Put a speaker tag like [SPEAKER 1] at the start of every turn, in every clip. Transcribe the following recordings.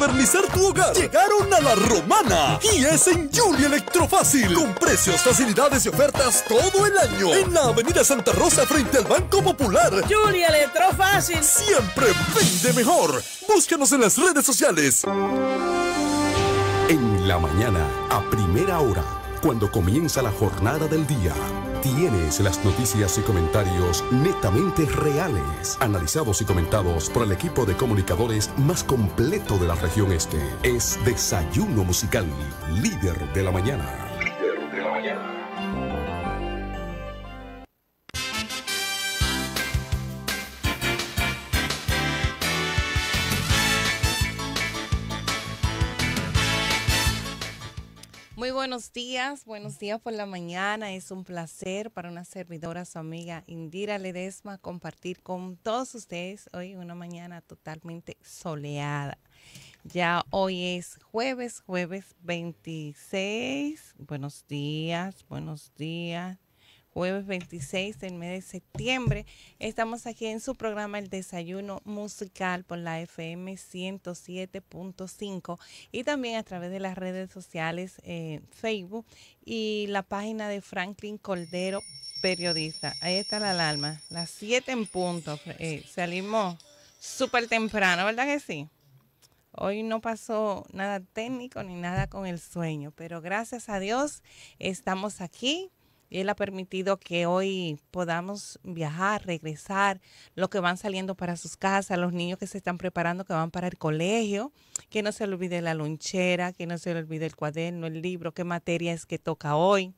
[SPEAKER 1] modernizar tu hogar. Llegaron a La Romana y es en Julia Electrofácil, con precios, facilidades y ofertas todo el año. En la avenida Santa Rosa frente al Banco Popular.
[SPEAKER 2] Julia Electrofácil
[SPEAKER 1] siempre vende mejor. Búscanos en las redes sociales.
[SPEAKER 3] En la mañana, a primera hora, cuando comienza la jornada del día, tienes las noticias y comentarios netamente reales, analizados y comentados por el equipo de comunicadores más completo de la región este. Es Desayuno Musical, líder de la mañana. Líder de la mañana.
[SPEAKER 4] Muy buenos días por la mañana. Es un placer para una servidora, su amiga Indira Ledesma, compartir con todos ustedes hoy una mañana totalmente soleada. Ya hoy es jueves 26. Buenos días. Jueves 26 del mes de septiembre. Estamos aquí en su programa El Desayuno Musical por la FM 107.5 y también a través de las redes sociales, Facebook y la página de Franklin Cordero, periodista. Ahí está la alarma, las 7 en punto. Salimos súper temprano, ¿verdad que sí? Hoy no pasó nada técnico ni nada con el sueño, pero gracias a Dios estamos aquí. Y Él ha permitido que hoy podamos viajar, regresar, los que van saliendo para sus casas, los niños que se están preparando, que van para el colegio, que no se le olvide la lonchera, que no se le olvide el cuaderno, el libro, qué materia es que toca hoy,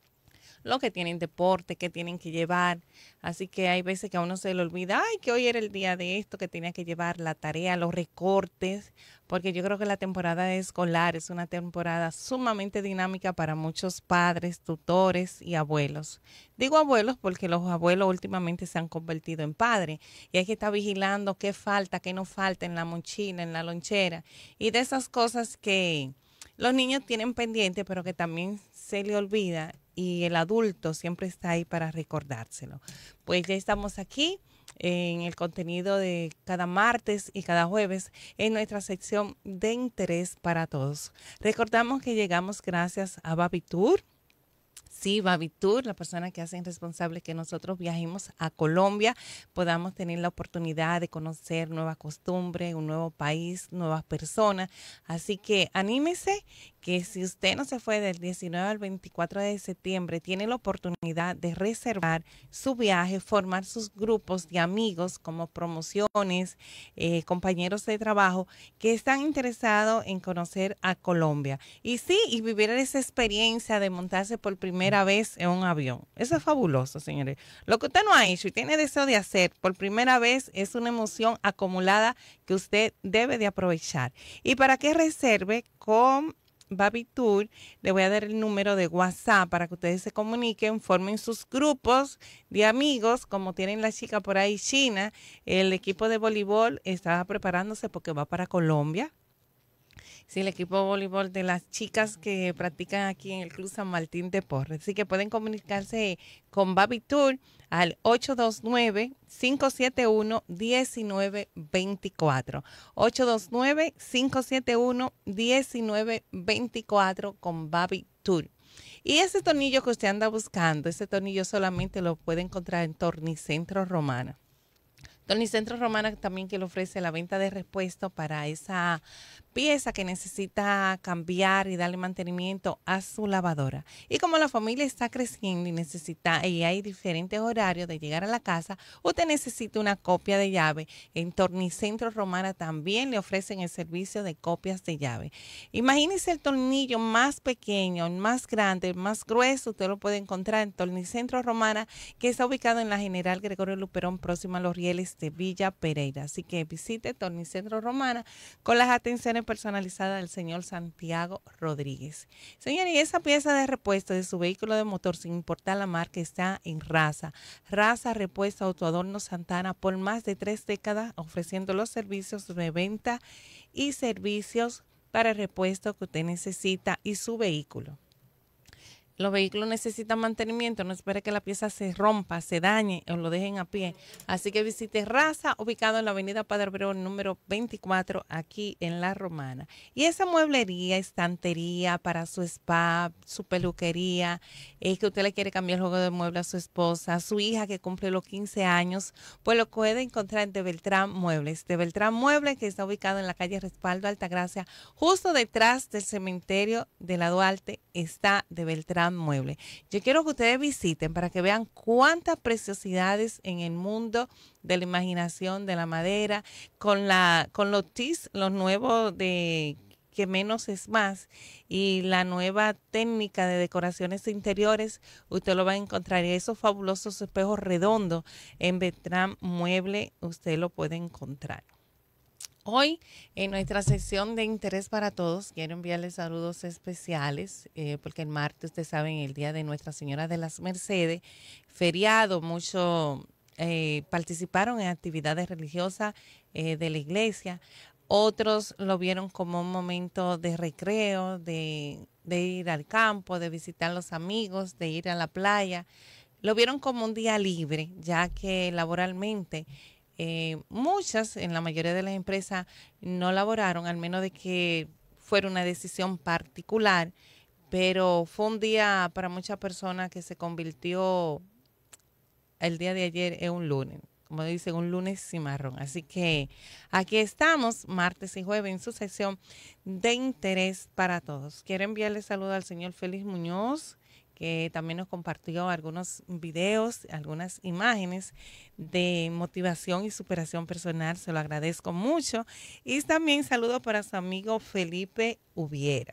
[SPEAKER 4] los que tienen deporte, que tienen que llevar. Así que hay veces que a uno se le olvida, ay, que hoy era el día de esto, que tenía que llevar la tarea, los recortes, porque yo creo que la temporada escolar es una temporada sumamente dinámica para muchos padres, tutores y abuelos. Digo abuelos porque los abuelos últimamente se han convertido en padres y hay que estar vigilando qué falta, qué no falta en la mochila, en la lonchera y de esas cosas que los niños tienen pendiente pero que también se le olvida y el adulto siempre está ahí para recordárselo. Pues ya estamos aquí en el contenido de cada martes y cada jueves en nuestra sección de interés para todos. Recordamos que llegamos gracias a Babitur. Sí, Babitur, la persona que hacen responsable que nosotros viajemos a Colombia, podamos tener la oportunidad de conocer nuevas costumbres, un nuevo país, nuevas personas. Así que anímese que si usted no se fue del 19 al 24 de septiembre, tiene la oportunidad de reservar su viaje, formar sus grupos de amigos como promociones, compañeros de trabajo que están interesados en conocer a Colombia. Y sí, y vivir esa experiencia de montarse por primera vez en un avión. Eso es fabuloso, señores. Lo que usted no ha hecho y tiene deseo de hacer por primera vez es una emoción acumulada que usted debe de aprovechar. Y para que reserve con Babitur, le voy a dar el número de WhatsApp para que ustedes se comuniquen, formen sus grupos de amigos, como tienen la chica por ahí, China. El equipo de voleibol está preparándose porque va para Colombia. Sí, el equipo de voleibol de las chicas que practican aquí en el Club San Martín de Porres. Así que pueden comunicarse con Babitur al 829-571-1924. 829-571-1924 con Babitur. Y ese tornillo que usted anda buscando, ese tornillo solamente lo puede encontrar en Tornicentro Romana. Tornicentro Romana también que le ofrece la venta de repuesto para esa pieza que necesita cambiar y darle mantenimiento a su lavadora. Y como la familia está creciendo y hay diferentes horarios de llegar a la casa, usted necesita una copia de llave. En Tornicentro Romana también le ofrecen el servicio de copias de llave. Imagínese el tornillo más pequeño, el más grande, el más grueso, usted lo puede encontrar en Tornicentro Romana, que está ubicado en la General Gregorio Luperón, próxima a los rieles de Villa Pereira. Así que visite Tornicentro Romana con las atenciones personalizadas del señor Santiago Rodríguez. Señor, y esa pieza de repuesto de su vehículo de motor, sin importar la marca, está en Raza. Raza Repuesto Autoadorno Santana, por más de 3 décadas, ofreciendo los servicios de venta y servicios para el repuesto que usted necesita y su vehículo. Los vehículos necesitan mantenimiento, no espere que la pieza se rompa, se dañe o lo dejen a pie. Así que visite Raza, ubicado en la avenida Padre Abreu, número 24, aquí en La Romana. Y esa mueblería, estantería para su spa, su peluquería, que usted le quiere cambiar el juego de mueble a su esposa, a su hija que cumple los 15 años, pues lo puede encontrar de Beltrán Muebles. De Beltrán Muebles, que está ubicado en la calle Respaldo Altagracia, justo detrás del cementerio de la Duarte, está de Beltrán Mueble. Yo quiero que ustedes visiten para que vean cuántas preciosidades en el mundo de la imaginación, de la madera, con los TIS, los nuevos de que menos es más, y la nueva técnica de decoraciones interiores, usted lo va a encontrar. Y esos fabulosos espejos redondos en Beltrán Mueble, usted lo puede encontrar. Hoy, en nuestra sección de Interés para Todos, quiero enviarles saludos especiales, porque el martes, ustedes saben, el día de Nuestra Señora de las Mercedes, feriado, muchos participaron en actividades religiosas de la iglesia. Otros lo vieron como un momento de recreo, de ir al campo, de visitar a los amigos, de ir a la playa. Lo vieron como un día libre, ya que laboralmente muchas, en la mayoría de las empresas, no laboraron, al menos de que fuera una decisión particular, pero fue un día para muchas personas que se convirtió el día de ayer en un lunes, como dicen, un lunes cimarrón. Así que aquí estamos, martes y jueves, en su sección de Interés para Todos. Quiero enviarle saludos al señor Félix Muñoz, que también nos compartió algunos videos, algunas imágenes de motivación y superación personal. Se lo agradezco mucho. Y también saludo para su amigo Felipe Ubiera.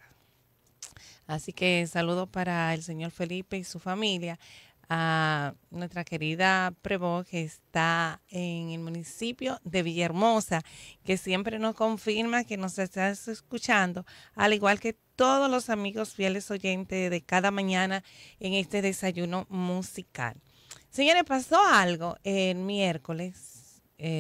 [SPEAKER 4] Así que saludo para el señor Felipe y su familia. A nuestra querida Prevo, que está en el municipio de Villahermosa, que siempre nos confirma que nos está escuchando, al igual que todos los amigos fieles oyentes de cada mañana en este desayuno musical. Señores, pasó algo el miércoles,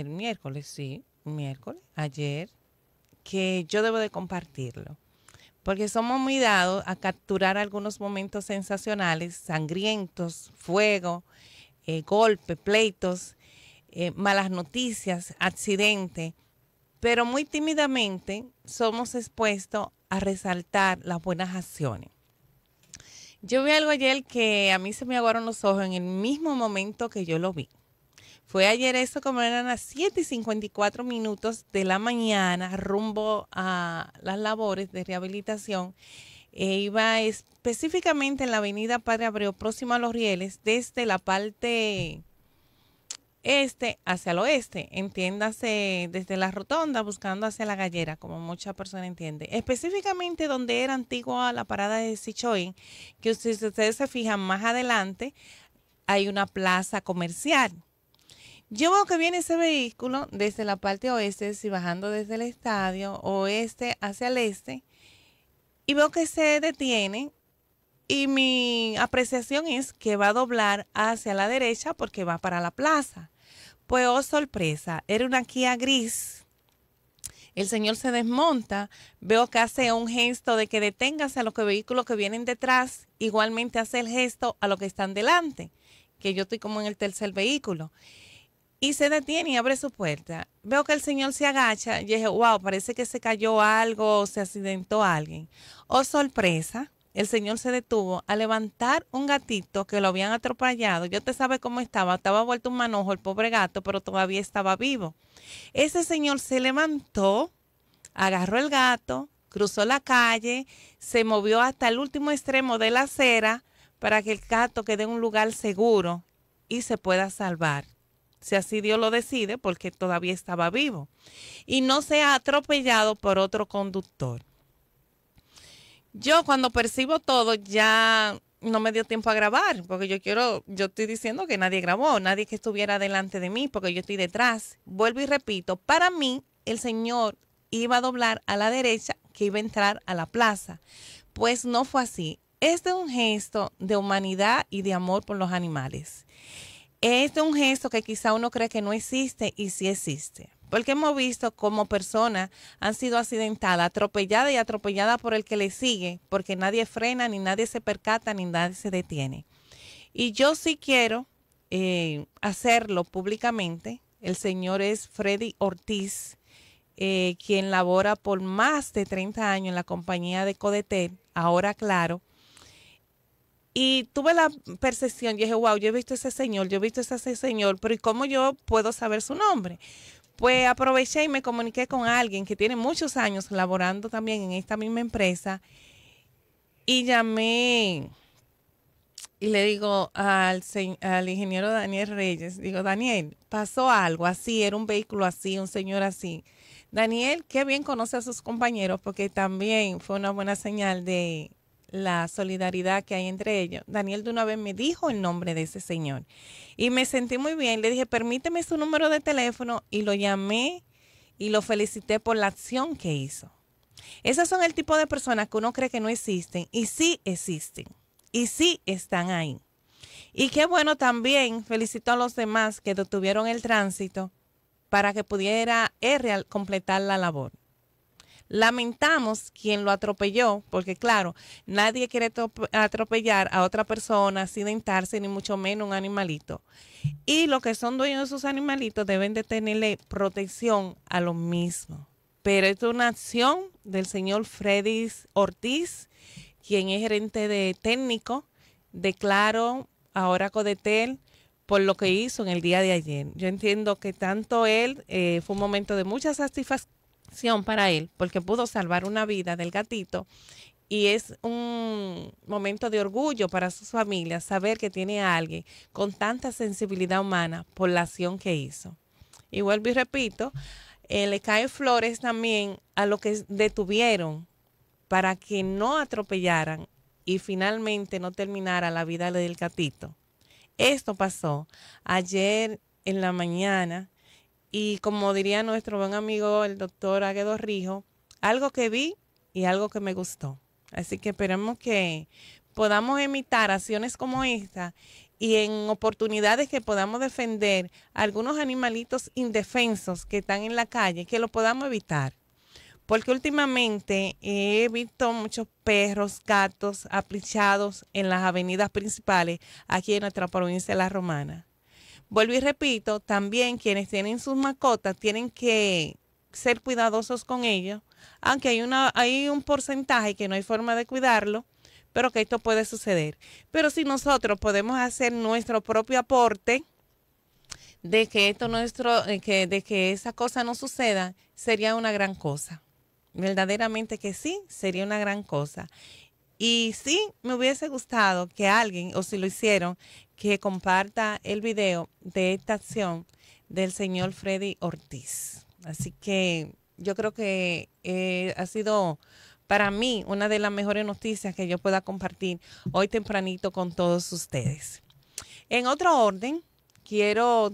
[SPEAKER 4] ayer, que yo debo de compartirlo, porque somos muy dados a capturar algunos momentos sensacionales, sangrientos, fuego, golpes, pleitos, malas noticias, accidentes, pero muy tímidamente somos expuestos a resaltar las buenas acciones. Yo vi algo ayer que a mí se me aguaron los ojos en el mismo momento que yo lo vi. Fue ayer eso, como eran las 7:54 de la mañana, rumbo a las labores de rehabilitación. Iba específicamente en la avenida Padre Abreu, próximo a Los Rieles, desde la parte este hacia el oeste, entiéndase desde la rotonda buscando hacia la Gallera, como muchas personas entienden. Específicamente donde era antigua la parada de Sichoín, que si ustedes se fijan más adelante, hay una plaza comercial. Yo veo que viene ese vehículo desde la parte oeste, si bajando desde el estadio oeste hacia el este, y veo que se detiene, y mi apreciación es que va a doblar hacia la derecha porque va para la plaza. Pues, oh sorpresa, era una Kia gris. El señor se desmonta, veo que hace un gesto de que deténgase a los vehículos que vienen detrás, igualmente hace el gesto a los que están delante, que yo estoy como en el tercer vehículo. Y se detiene y abre su puerta. Veo que el señor se agacha y dije, wow, parece que se cayó algo o se accidentó alguien. Oh, sorpresa, el señor se detuvo a levantar un gatito que lo habían atropellado. Yo te sabe cómo estaba vuelto un manojo el pobre gato, pero todavía estaba vivo. Ese señor se levantó, agarró el gato, cruzó la calle, se movió hasta el último extremo de la acera para que el gato quede en un lugar seguro y se pueda salvar, si así Dios lo decide, porque todavía estaba vivo, y no sea atropellado por otro conductor. Yo cuando percibo todo ya no me dio tiempo a grabar, porque yo estoy diciendo que nadie grabó, nadie que estuviera delante de mí, porque yo estoy detrás. Vuelvo y repito, para mí el señor iba a doblar a la derecha, que iba a entrar a la plaza. Pues no fue así. Este es un gesto de humanidad y de amor por los animales. Este es un gesto que quizá uno cree que no existe y sí existe. porque hemos visto como personas han sido accidentadas, atropelladas y atropelladas por el que le sigue, porque nadie frena, ni nadie se percata, ni nadie se detiene. Y yo sí quiero hacerlo públicamente. El señor es Freddy Ortiz, quien labora por más de 30 años en la compañía de Codetel, ahora Claro. Y tuve la percepción, yo dije, wow, yo he visto ese señor, pero ¿y cómo yo puedo saber su nombre? Pues aproveché y me comuniqué con alguien que tiene muchos años laborando también en esta misma empresa y llamé y le digo al ingeniero Daniel Reyes, digo, Daniel, pasó algo así, era un vehículo así, un señor así. Daniel, qué bien conoce a sus compañeros porque también fue una buena señal de la solidaridad que hay entre ellos. Daniel de una vez me dijo el nombre de ese señor y me sentí muy bien. Le dije, permíteme su número de teléfono y lo llamé y lo felicité por la acción que hizo. Esas son el tipo de personas que uno cree que no existen y sí existen y sí están ahí. Y qué bueno también, felicito a los demás que detuvieron el tránsito para que pudiera él completar la labor. Lamentamos quien lo atropelló, porque claro, nadie quiere atropellar a otra persona, accidentarse, ni mucho menos un animalito. Y los que son dueños de sus animalitos deben de tenerle protección a los mismos. Pero esto es una acción del señor Freddy Ortiz, quien es gerente de técnico de Claro, ahora Codetel, por lo que hizo en el día de ayer. Yo entiendo que tanto él fue un momento de mucha satisfacción para él, porque pudo salvar una vida del gatito y es un momento de orgullo para sus familias saber que tiene a alguien con tanta sensibilidad humana por la acción que hizo. Y vuelvo y repito, le caen flores también a lo que detuvieron para que no atropellaran y finalmente no terminara la vida del gatito. Esto pasó ayer en la mañana. Y como diría nuestro buen amigo, el doctor Águedo Rijo, algo que vi y algo que me gustó. Así que esperemos que podamos imitar acciones como esta y en oportunidades que podamos defender a algunos animalitos indefensos que están en la calle, que lo podamos evitar. Porque últimamente he visto muchos perros, gatos aplichados en las avenidas principales aquí en nuestra provincia de La Romana. Vuelvo y repito, también quienes tienen sus mascotas tienen que ser cuidadosos con ellos, aunque hay un porcentaje que no hay forma de cuidarlo, pero que esto puede suceder. Pero si nosotros podemos hacer nuestro propio aporte de que de que esa cosa no suceda, sería una gran cosa. Verdaderamente que sí, sería una gran cosa. Y sí, me hubiese gustado que alguien, o si lo hicieron, que comparta el video de esta acción del señor Freddy Ortiz. Así que yo creo que ha sido para mí una de las mejores noticias que yo pueda compartir hoy tempranito con todos ustedes. En otro orden, quiero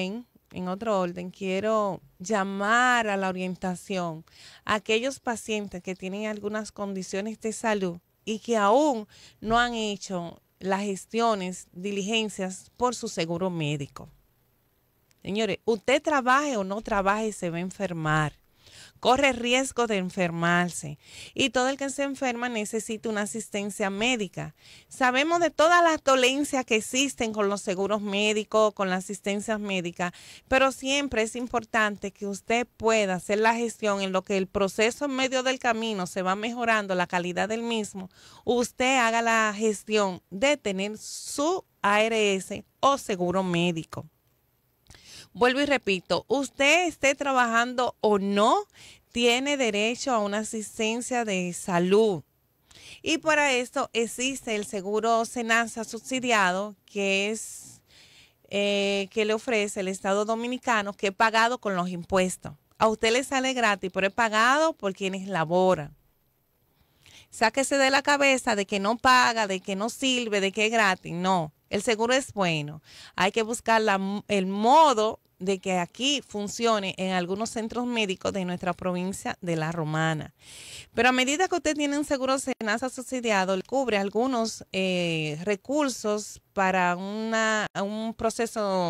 [SPEAKER 4] llamar a la orientación a aquellos pacientes que tienen algunas condiciones de salud y que aún no han hecho las gestiones, diligencias por su seguro médico. Señores, usted trabaje o no trabaje, se va a enfermar. Corre riesgo de enfermarse y todo el que se enferma necesita una asistencia médica. Sabemos de todas las dolencias que existen con los seguros médicos, con las asistencias médicas, pero siempre es importante que usted pueda hacer la gestión en lo que el proceso en medio del camino se va mejorando la calidad del mismo. Usted haga la gestión de tener su ARS o seguro médico. Vuelvo y repito, usted esté trabajando o no, tiene derecho a una asistencia de salud. Y para esto existe el seguro Senasa subsidiado, que es que le ofrece el Estado Dominicano, que es pagado con los impuestos. A usted le sale gratis, pero es pagado por quienes laboran. Sáquese de la cabeza de que no paga, de que no sirve, de que es gratis. No, el seguro es bueno. Hay que buscar el modo de que aquí funcione en algunos centros médicos de nuestra provincia de La Romana. Pero a medida que usted tiene un seguro Senasa subsidiado, le cubre algunos recursos para un proceso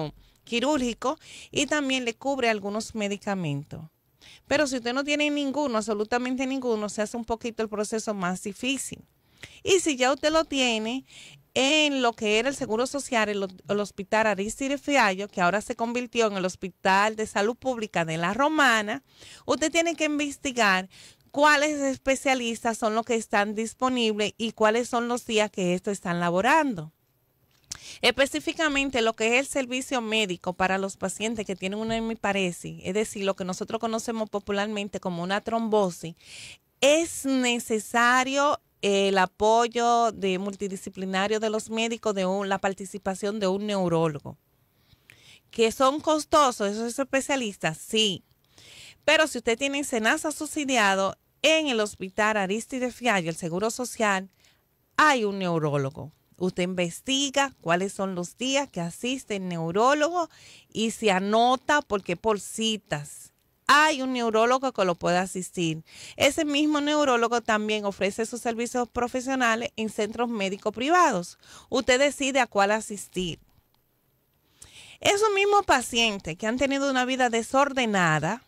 [SPEAKER 4] quirúrgico y también le cubre algunos medicamentos. Pero si usted no tiene ninguno, absolutamente ninguno, se hace un poquito el proceso más difícil. Y si ya usted lo tiene en lo que era el Seguro Social, el Hospital Arístide Fiallo, que ahora se convirtió en el Hospital de Salud Pública de La Romana, usted tiene que investigar cuáles especialistas son los que están disponibles y cuáles son los días que estos están laborando. Específicamente lo que es el servicio médico para los pacientes que tienen una hemiparesis, es decir, lo que nosotros conocemos popularmente como una trombosis, es necesario el apoyo multidisciplinario de los médicos, la participación de un neurólogo. ¿Que son costosos esos especialistas? Sí. Pero si usted tiene SENASA subsidiado en el Hospital Arístide Fiallo, el Seguro Social, hay un neurólogo. Usted investiga cuáles son los días que asiste el neurólogo y se anota porque por citas. Hay un neurólogo que lo puede asistir. Ese mismo neurólogo también ofrece sus servicios profesionales en centros médicos privados. Usted decide a cuál asistir. Esos mismos pacientes que han tenido una vida desordenada,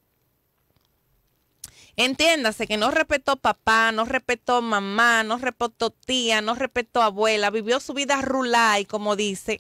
[SPEAKER 4] entiéndase que no respetó papá, no respetó mamá, no respetó tía, no respetó abuela, vivió su vida rulay, como dice,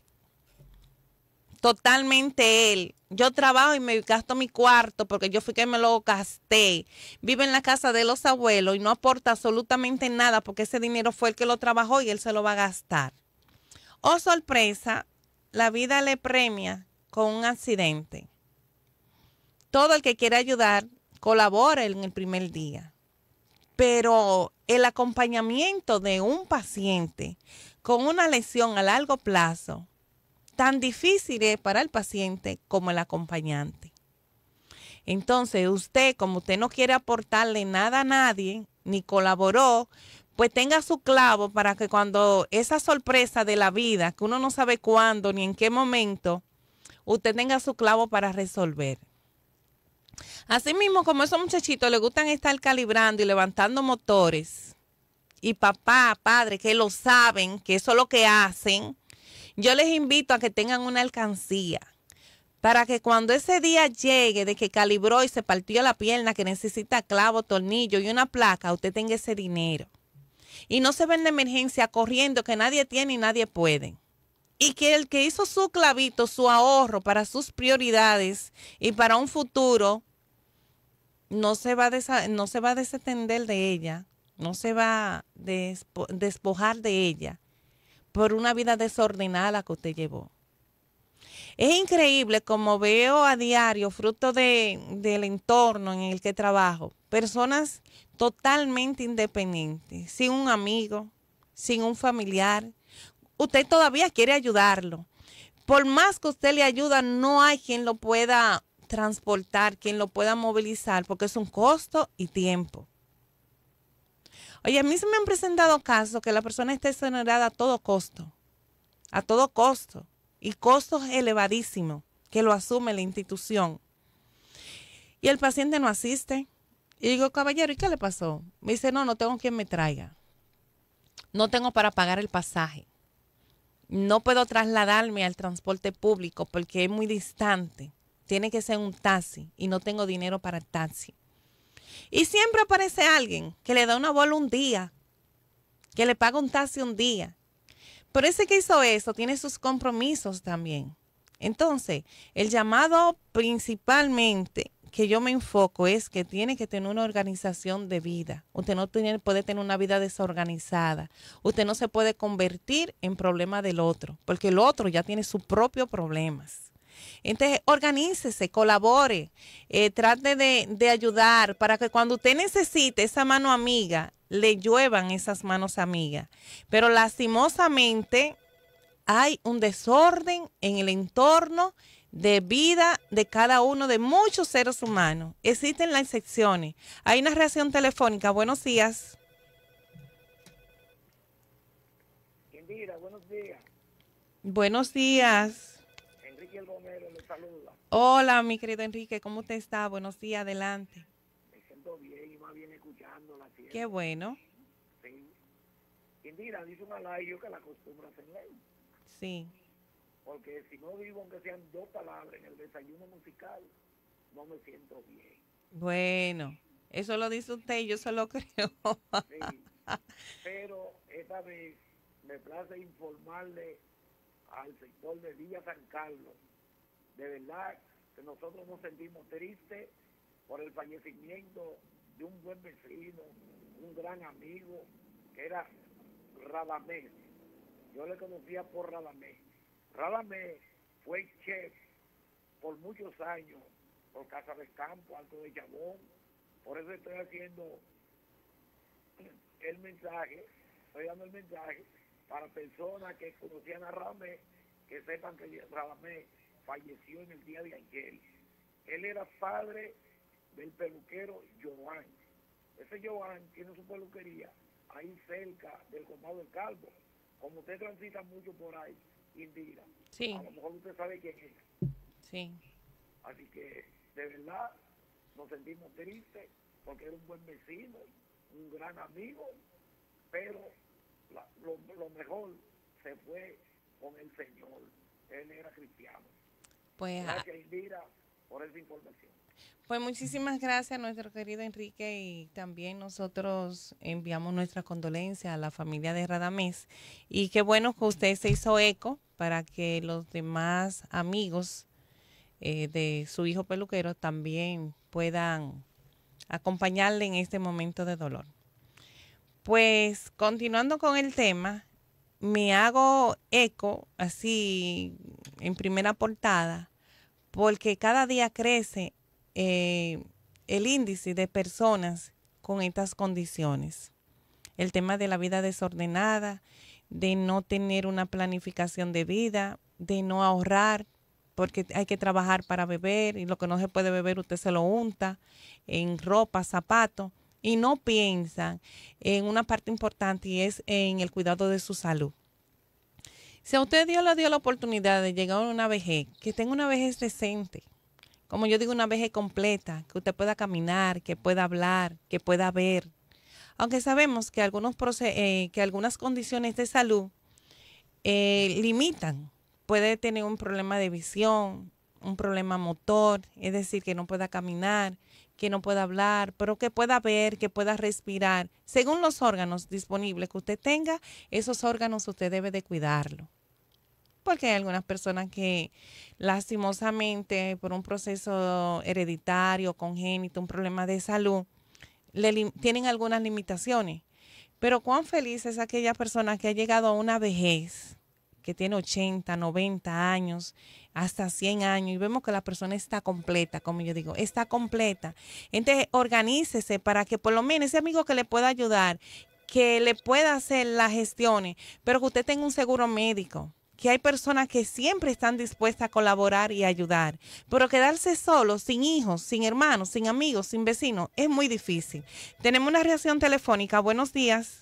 [SPEAKER 4] totalmente él. Yo trabajo y me gasto mi cuarto porque yo fui que me lo gasté. Vive en la casa de los abuelos y no aporta absolutamente nada porque ese dinero fue el que lo trabajó y él se lo va a gastar. Oh, sorpresa, la vida le premia con un accidente. Todo el que quiere ayudar colabora en el primer día. Pero el acompañamiento de un paciente con una lesión a largo plazo, tan difícil es para el paciente como el acompañante. Entonces, como usted no quiere aportarle nada a nadie, ni colaboró, pues tenga su clavo para que cuando esa sorpresa de la vida, que uno no sabe cuándo ni en qué momento, usted tenga su clavo para resolver. Así mismo, como esos muchachitos les gustan estar calibrando y levantando motores, y papá, padre, que lo saben, que eso es lo que hacen, yo les invito a que tengan una alcancía para que cuando ese día llegue de que calibró y se partió la pierna, que necesita clavo, tornillo y una placa, usted tenga ese dinero. Y no se ven de emergencia corriendo que nadie tiene y nadie puede. Y que el que hizo su clavito, su ahorro para sus prioridades y para un futuro, no se va a desatender de ella, no se va a despojar de ella por una vida desordenada que usted llevó. Es increíble como veo a diario, fruto del entorno en el que trabajo, personas totalmente independientes, sin un amigo, sin un familiar. Usted todavía quiere ayudarlo. Por más que usted le ayuda, no hay quien lo pueda transportar, quien lo pueda movilizar, porque es un costo y tiempo. Oye, a mí se me han presentado casos que la persona está exonerada a todo costo, y costos elevadísimos que lo asume la institución. Y el paciente no asiste. Y digo, caballero, ¿y qué le pasó? Me dice, no tengo quien me traiga. No tengo para pagar el pasaje. No puedo trasladarme al transporte público porque es muy distante. Tiene que ser un taxi y no tengo dinero para el taxi. Y siempre aparece alguien que le da una bola un día, que le paga un taxi un día. Pero ese que hizo eso tiene sus compromisos también. Entonces, el llamado principalmente que yo me enfoco es que tiene que tener una organización de vida. Usted no puede tener una vida desorganizada. Usted no se puede convertir en problema del otro, porque el otro ya tiene sus propios problemas. Entonces, organícese, colabore, trate de ayudar para que cuando usted necesite esa mano amiga, le lluevan esas manos amigas. Pero lastimosamente hay un desorden en el entorno de vida de cada uno de muchos seres humanos. Existen las excepciones. Hay una reacción telefónica. Buenos días.
[SPEAKER 5] Indira, buenos días.
[SPEAKER 4] Buenos días.
[SPEAKER 5] Enrique El Romero le saluda.
[SPEAKER 4] Hola, mi querido Enrique, ¿cómo usted está? Buenos días, adelante.
[SPEAKER 5] Me siento bien y más bien escuchándola siempre.
[SPEAKER 4] Qué bueno.
[SPEAKER 5] Sí. Indira, dice una ley yo que la acostumbro a hacer ley.
[SPEAKER 4] Sí.
[SPEAKER 5] porque si no digo aunque sean 2 palabras en el desayuno musical, no me siento bien.
[SPEAKER 4] Bueno, eso lo dice usted y yo se lo creo.
[SPEAKER 5] Sí, pero esta vez me place informarle al sector de Villa San Carlos, de verdad que nosotros nos sentimos tristes por el fallecimiento de un buen vecino, un gran amigo, que era Radamés. Yo le conocía por Radamés. Radamés fue chef por muchos años, por Casa del Campo, Alto de Chabón. Por eso estoy haciendo el mensaje, estoy dando el mensaje para personas que conocían a Radamés, que sepan que Radamés falleció en el día de ayer. Él era padre del peluquero Joan. Ese Joan tiene su peluquería ahí cerca del Condado del Calvo. Como usted transita mucho por ahí, Indira,
[SPEAKER 4] Sí,
[SPEAKER 5] a lo mejor usted sabe quién es.
[SPEAKER 4] sí.
[SPEAKER 5] Así que, de verdad, nos sentimos tristes porque era un buen vecino, un gran amigo, pero lo mejor se fue con el Señor. Él era cristiano.
[SPEAKER 4] Pues,
[SPEAKER 5] Gracias, Indira, por esa información.
[SPEAKER 4] pues muchísimas gracias a nuestro querido Enrique, y también nosotros enviamos nuestra condolencia a la familia de Radamés. Y qué bueno que usted se hizo eco para que los demás amigos de su hijo peluquero también puedan acompañarle en este momento de dolor. Pues continuando con el tema, me hago eco así en primera portada porque cada día crece el índice de personas con estas condiciones. El tema de la vida desordenada, de no tener una planificación de vida, de no ahorrar, porque hay que trabajar para beber y lo que no se puede beber usted se lo unta en ropa, zapatos, y no piensan en una parte importante y es en el cuidado de su salud. Si a usted Dios le dio la oportunidad de llegar a una vejez, que tenga una vejez decente, como yo digo, una vejez completa, que usted pueda caminar, que pueda hablar, que pueda ver. Aunque sabemos que algunas condiciones de salud limitan. Puede tener un problema de visión, un problema motor, es decir, que no pueda caminar, que no pueda hablar, pero que pueda ver, que pueda respirar. Según los órganos disponibles que usted tenga, esos órganos usted debe de cuidarlo. Porque hay algunas personas que lastimosamente por un proceso hereditario, congénito, un problema de salud, tienen algunas limitaciones. Pero cuán feliz es aquella persona que ha llegado a una vejez, que tiene 80, 90 años, hasta 100 años, y vemos que la persona está completa, como yo digo, está completa. Entonces, organícese para que por lo menos ese amigo que le pueda ayudar, que le pueda hacer las gestiones, pero que usted tenga un seguro médico, que hay personas que siempre están dispuestas a colaborar y ayudar, pero quedarse solo, sin hijos, sin hermanos, sin amigos, sin vecinos, es muy difícil. Tenemos una reacción telefónica. Buenos días.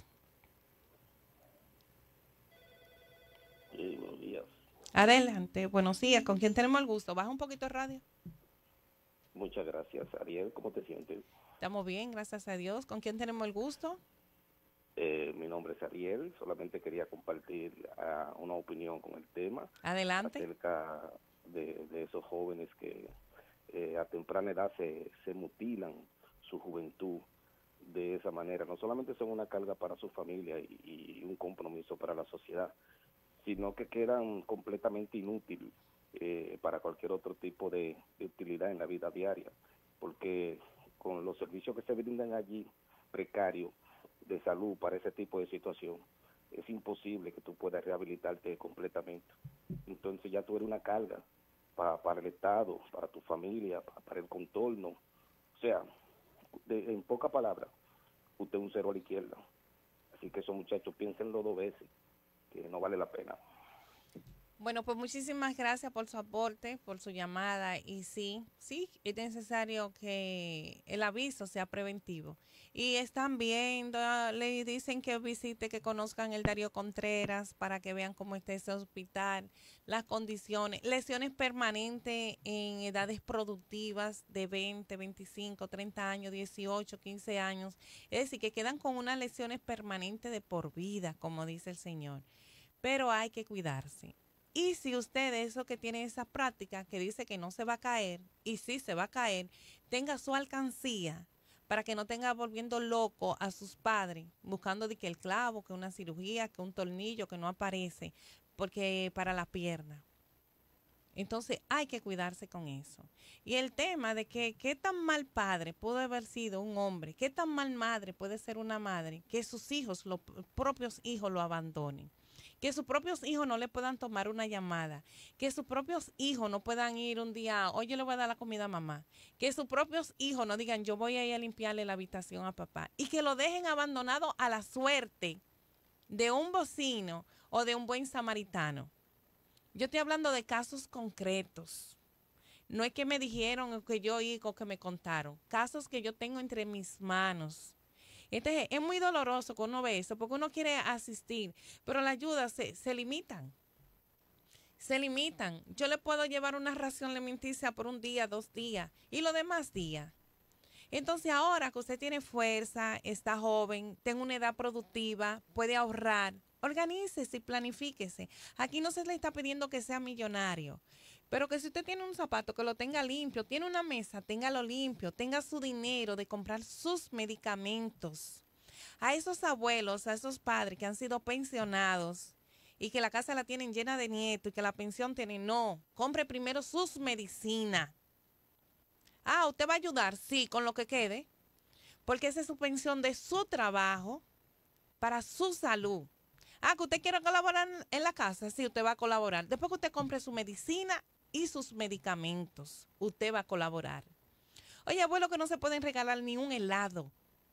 [SPEAKER 6] Sí, buenos días.
[SPEAKER 4] Adelante, buenos días. ¿Con quién tenemos el gusto? Baja un poquito el radio.
[SPEAKER 6] Muchas gracias, Ariel. ¿Cómo te sientes?
[SPEAKER 4] Estamos bien, gracias a Dios. ¿Con quién tenemos el gusto?
[SPEAKER 6] Mi nombre es Ariel. Solamente quería compartir una opinión con el tema.
[SPEAKER 4] Adelante.
[SPEAKER 6] Acerca de esos jóvenes que a temprana edad se mutilan su juventud de esa manera. No solamente son una carga para su familia y un compromiso para la sociedad, sino que quedan completamente inútiles para cualquier otro tipo de utilidad en la vida diaria, porque con los servicios que se brindan allí, precarios, de salud para ese tipo de situación, es imposible que tú puedas rehabilitarte completamente. Entonces ya tú eres una carga para el Estado, para tu familia, para el contorno. O sea, en pocas palabras, usted es un cero a la izquierda. Así que esos muchachos piénsenlo 2 veces, que no vale la pena.
[SPEAKER 4] Bueno, pues muchísimas gracias por su aporte, por su llamada. Y sí, es necesario que el aviso sea preventivo. Y están viendo, le dicen que visite, que conozcan el Darío Contreras para que vean cómo está ese hospital, las condiciones, lesiones permanentes en edades productivas de 20, 25, 30 años, 18, 15 años. Es decir, que quedan con unas lesiones permanentes de por vida, como dice el Señor. Pero hay que cuidarse. Y si usted es eso que tiene esa práctica que dice que no se va a caer, y sí se va a caer, tenga su alcancía para que no tenga volviendo loco a sus padres, buscando de que el clavo, que una cirugía, que un tornillo que no aparece, porque para la pierna. Entonces hay que cuidarse con eso. Y el tema de que qué tan mal padre puede haber sido un hombre, qué tan mal madre puede ser una madre, que sus hijos, los propios hijos lo abandonen. Que sus propios hijos no le puedan tomar una llamada, que sus propios hijos no puedan ir un día, oye, yo le voy a dar la comida a mamá, que sus propios hijos no digan, yo voy a ir a limpiarle la habitación a papá, y que lo dejen abandonado a la suerte de un vecino o de un buen samaritano. Yo estoy hablando de casos concretos. No es que me dijeron, que yo oí o que me contaron, casos que yo tengo entre mis manos. Entonces, es muy doloroso que uno ve eso, porque uno quiere asistir, pero las ayudas se limitan. Se limitan. Yo le puedo llevar una ración alimenticia por un día, 2 días, y los demás días. Entonces, ahora que usted tiene fuerza, está joven, tiene una edad productiva, puede ahorrar, organícese y planifíquese. Aquí no se le está pidiendo que sea millonario, pero que si usted tiene un zapato, que lo tenga limpio, tiene una mesa, téngalo limpio, tenga su dinero de comprar sus medicamentos. A esos abuelos, a esos padres que han sido pensionados y que la casa la tienen llena de nietos y que la pensión tiene, no, compre primero sus medicinas. Ah, ¿usted va a ayudar? Sí, con lo que quede, porque esa es su pensión de su trabajo para su salud. Ah, que usted quiere colaborar en la casa, sí, usted va a colaborar. Después que usted compre su medicina y sus medicamentos, usted va a colaborar. Oye, abuelo, que no se pueden regalar ni un helado.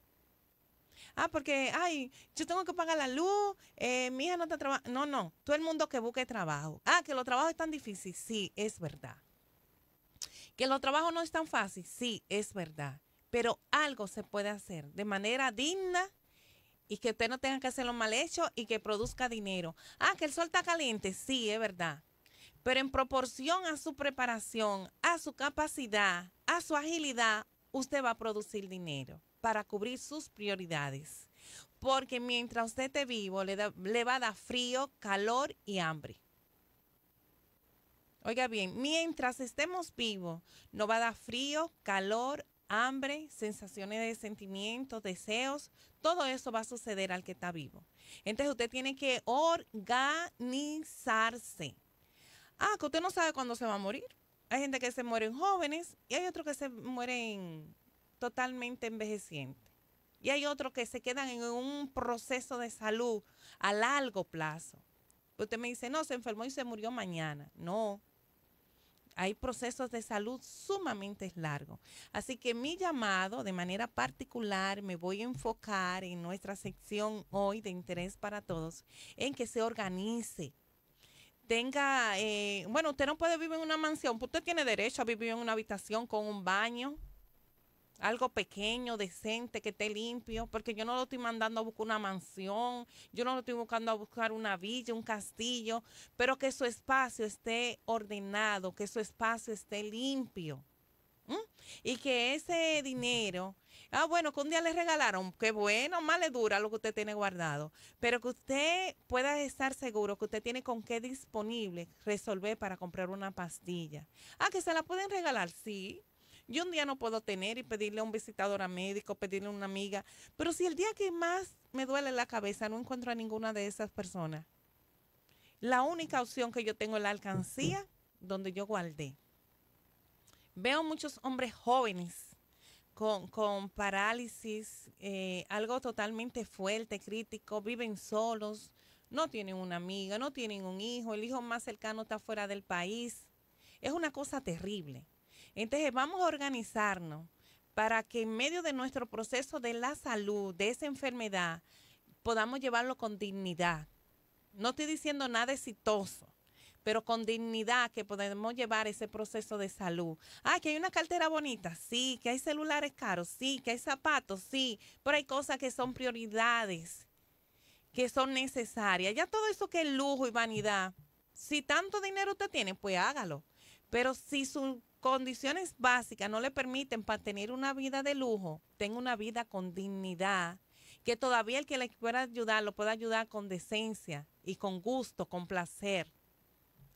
[SPEAKER 4] Ah, porque, ay, yo tengo que pagar la luz, mi hija no está trabajando. No, todo el mundo que busque trabajo. Ah, que los trabajos están difíciles, sí, es verdad. Que los trabajos no es tan fácil, sí, es verdad. Pero algo se puede hacer de manera digna y que usted no tenga que hacerlo mal hecho y que produzca dinero. Ah, que el sol está caliente, sí, es verdad. Pero en proporción a su preparación, a su capacidad, a su agilidad, usted va a producir dinero para cubrir sus prioridades. Porque mientras usted esté vivo, le va a dar frío, calor y hambre. Oiga bien, mientras estemos vivos, nos va a dar frío, calor, hambre, sensaciones de sentimientos, deseos. Todo eso va a suceder al que está vivo. Entonces usted tiene que organizarse. Ah, que usted no sabe cuándo se va a morir. Hay gente que se mueren jóvenes y hay otros que se mueren totalmente envejecientes. Y hay otros que se quedan en un proceso de salud a largo plazo. Usted me dice, no, se enfermó y se murió mañana. No. Hay procesos de salud sumamente largos. Así que mi llamado, de manera particular, me voy a enfocar en nuestra sección hoy de interés para todos, en que se organice. Tenga, bueno, usted no puede vivir en una mansión, pues usted tiene derecho a vivir en una habitación con un baño, algo pequeño, decente, que esté limpio, porque yo no lo estoy mandando a buscar una mansión, yo no lo estoy buscando a buscar una villa, un castillo, pero que su espacio esté ordenado, que su espacio esté limpio. Y que ese dinero, bueno, que un día le regalaron, que bueno, más le dura lo que usted tiene guardado, pero que usted pueda estar seguro que usted tiene con qué disponible resolver para comprar una pastilla. Ah, que se la pueden regalar, sí. Yo un día no puedo tener y pedirle a un visitador a médico, pedirle a una amiga, pero si el día que más me duele la cabeza no encuentro a ninguna de esas personas, la única opción que yo tengo es la alcancía donde yo guardé. Veo muchos hombres jóvenes con parálisis, algo totalmente fuerte, crítico, viven solos, no tienen una amiga, no tienen un hijo, el hijo más cercano está fuera del país. Es una cosa terrible. Entonces vamos a organizarnos para que en medio de nuestro proceso de la salud, de esa enfermedad, podamos llevarlo con dignidad. No estoy diciendo nada exitoso, pero con dignidad que podemos llevar ese proceso de salud. Ah, que hay una cartera bonita, sí, que hay celulares caros, sí, que hay zapatos, sí, pero hay cosas que son prioridades, que son necesarias. Ya todo eso que es lujo y vanidad, si tanto dinero usted tiene, pues hágalo. Pero si sus condiciones básicas no le permiten para tener una vida de lujo, tenga una vida con dignidad, que todavía el que le pueda ayudar, lo pueda ayudar con decencia y con gusto, con placer.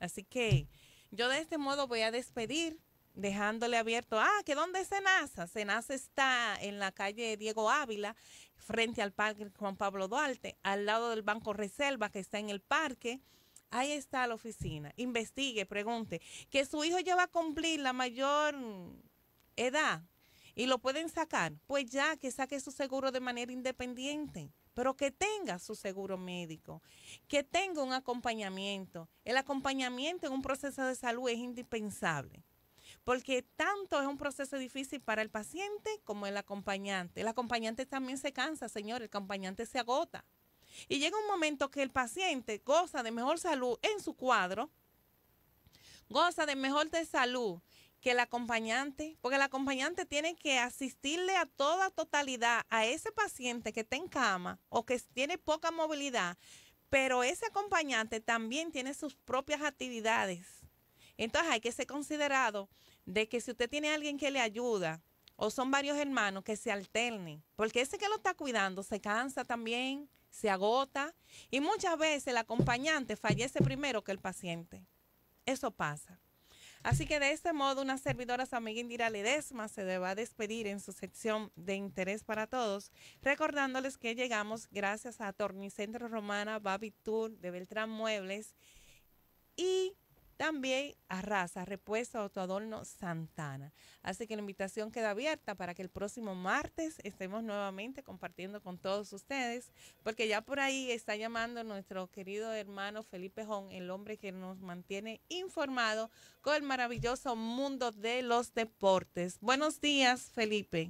[SPEAKER 4] Así que yo de este modo voy a despedir, dejándole abierto, ¿que dónde es Senasa? Senasa está en la calle Diego Ávila, frente al Parque Juan Pablo Duarte, al lado del Banco Reserva, que está en el parque. Ahí está la oficina. Investigue, pregunte. Que su hijo ya va a cumplir la mayor edad y lo pueden sacar, pues ya que saque su seguro de manera independiente, pero que tenga su seguro médico, que tenga un acompañamiento. El acompañamiento en un proceso de salud es indispensable, porque tanto es un proceso difícil para el paciente como el acompañante. El acompañante también se cansa, señor, el acompañante se agota. Y llega un momento que el paciente goza de mejor salud en su cuadro, goza de mejor de salud que el acompañante, porque el acompañante tiene que asistirle a toda totalidad a ese paciente que está en cama o que tiene poca movilidad, pero ese acompañante también tiene sus propias actividades. Entonces hay que ser considerado de que si usted tiene a alguien que le ayuda o son varios hermanos, que se alternen, porque ese que lo está cuidando se cansa también, se agota y muchas veces el acompañante fallece primero que el paciente. Eso pasa. Así que de este modo, una servidora, su amiga Indira Ledesma, se va a despedir en su sección de interés para todos, recordándoles que llegamos gracias a Tornicentro Romana, Baby Tour de Beltrán Muebles y también a Raza, Repuesto Autoadorno Santana. Así que la invitación queda abierta para que el próximo martes estemos nuevamente compartiendo con todos ustedes, porque ya por ahí está llamando nuestro querido hermano Felipe Jón, el hombre que nos mantiene informado con el maravilloso mundo de los deportes. Buenos días, Felipe.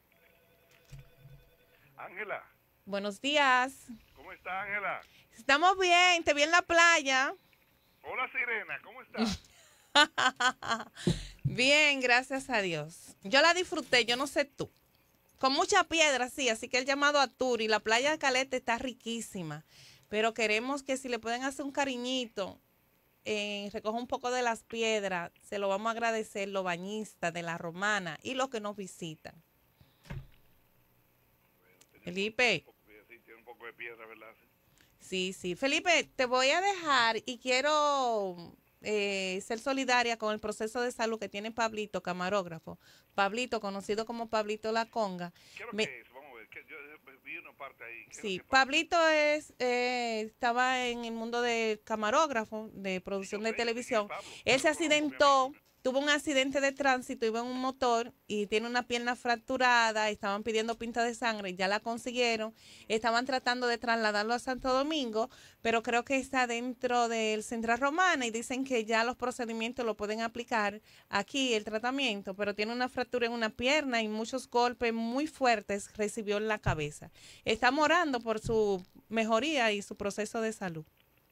[SPEAKER 7] Ángela.
[SPEAKER 4] Buenos días.
[SPEAKER 7] ¿Cómo está, Ángela?
[SPEAKER 4] Estamos bien, te vi en la playa.
[SPEAKER 7] Hola, Sirena, ¿cómo estás?
[SPEAKER 4] Bien, gracias a Dios. Yo la disfruté, yo no sé tú. Con mucha piedra, sí, así que el llamado a Turi. La playa de Caleta está riquísima, pero queremos que si le pueden hacer un cariñito, recoja un poco de las piedras, se lo vamos a agradecer los bañistas de la Romana y los que nos visitan. Felipe.
[SPEAKER 7] Sí, tiene un poco de piedra, ¿verdad?
[SPEAKER 4] Sí, sí. Felipe, te voy a dejar y quiero ser solidaria con el proceso de salud que tiene Pablito, camarógrafo. Pablito, conocido como Pablito La Conga.
[SPEAKER 7] ¿Qué es lo que es? Vamos a ver, yo vi una parte ahí.
[SPEAKER 4] Sí, Pablito estaba en el mundo de camarógrafo, de producción de televisión. Él se accidentó. Tuvo un accidente de tránsito, iba en un motor y tiene una pierna fracturada, estaban pidiendo pinta de sangre, ya la consiguieron, estaban tratando de trasladarlo a Santo Domingo, pero creo que está dentro del Central Romana y dicen que ya los procedimientos lo pueden aplicar aquí, el tratamiento, pero tiene una fractura en una pierna y muchos golpes muy fuertes recibió en la cabeza. Estamos orando por su mejoría y su proceso de salud.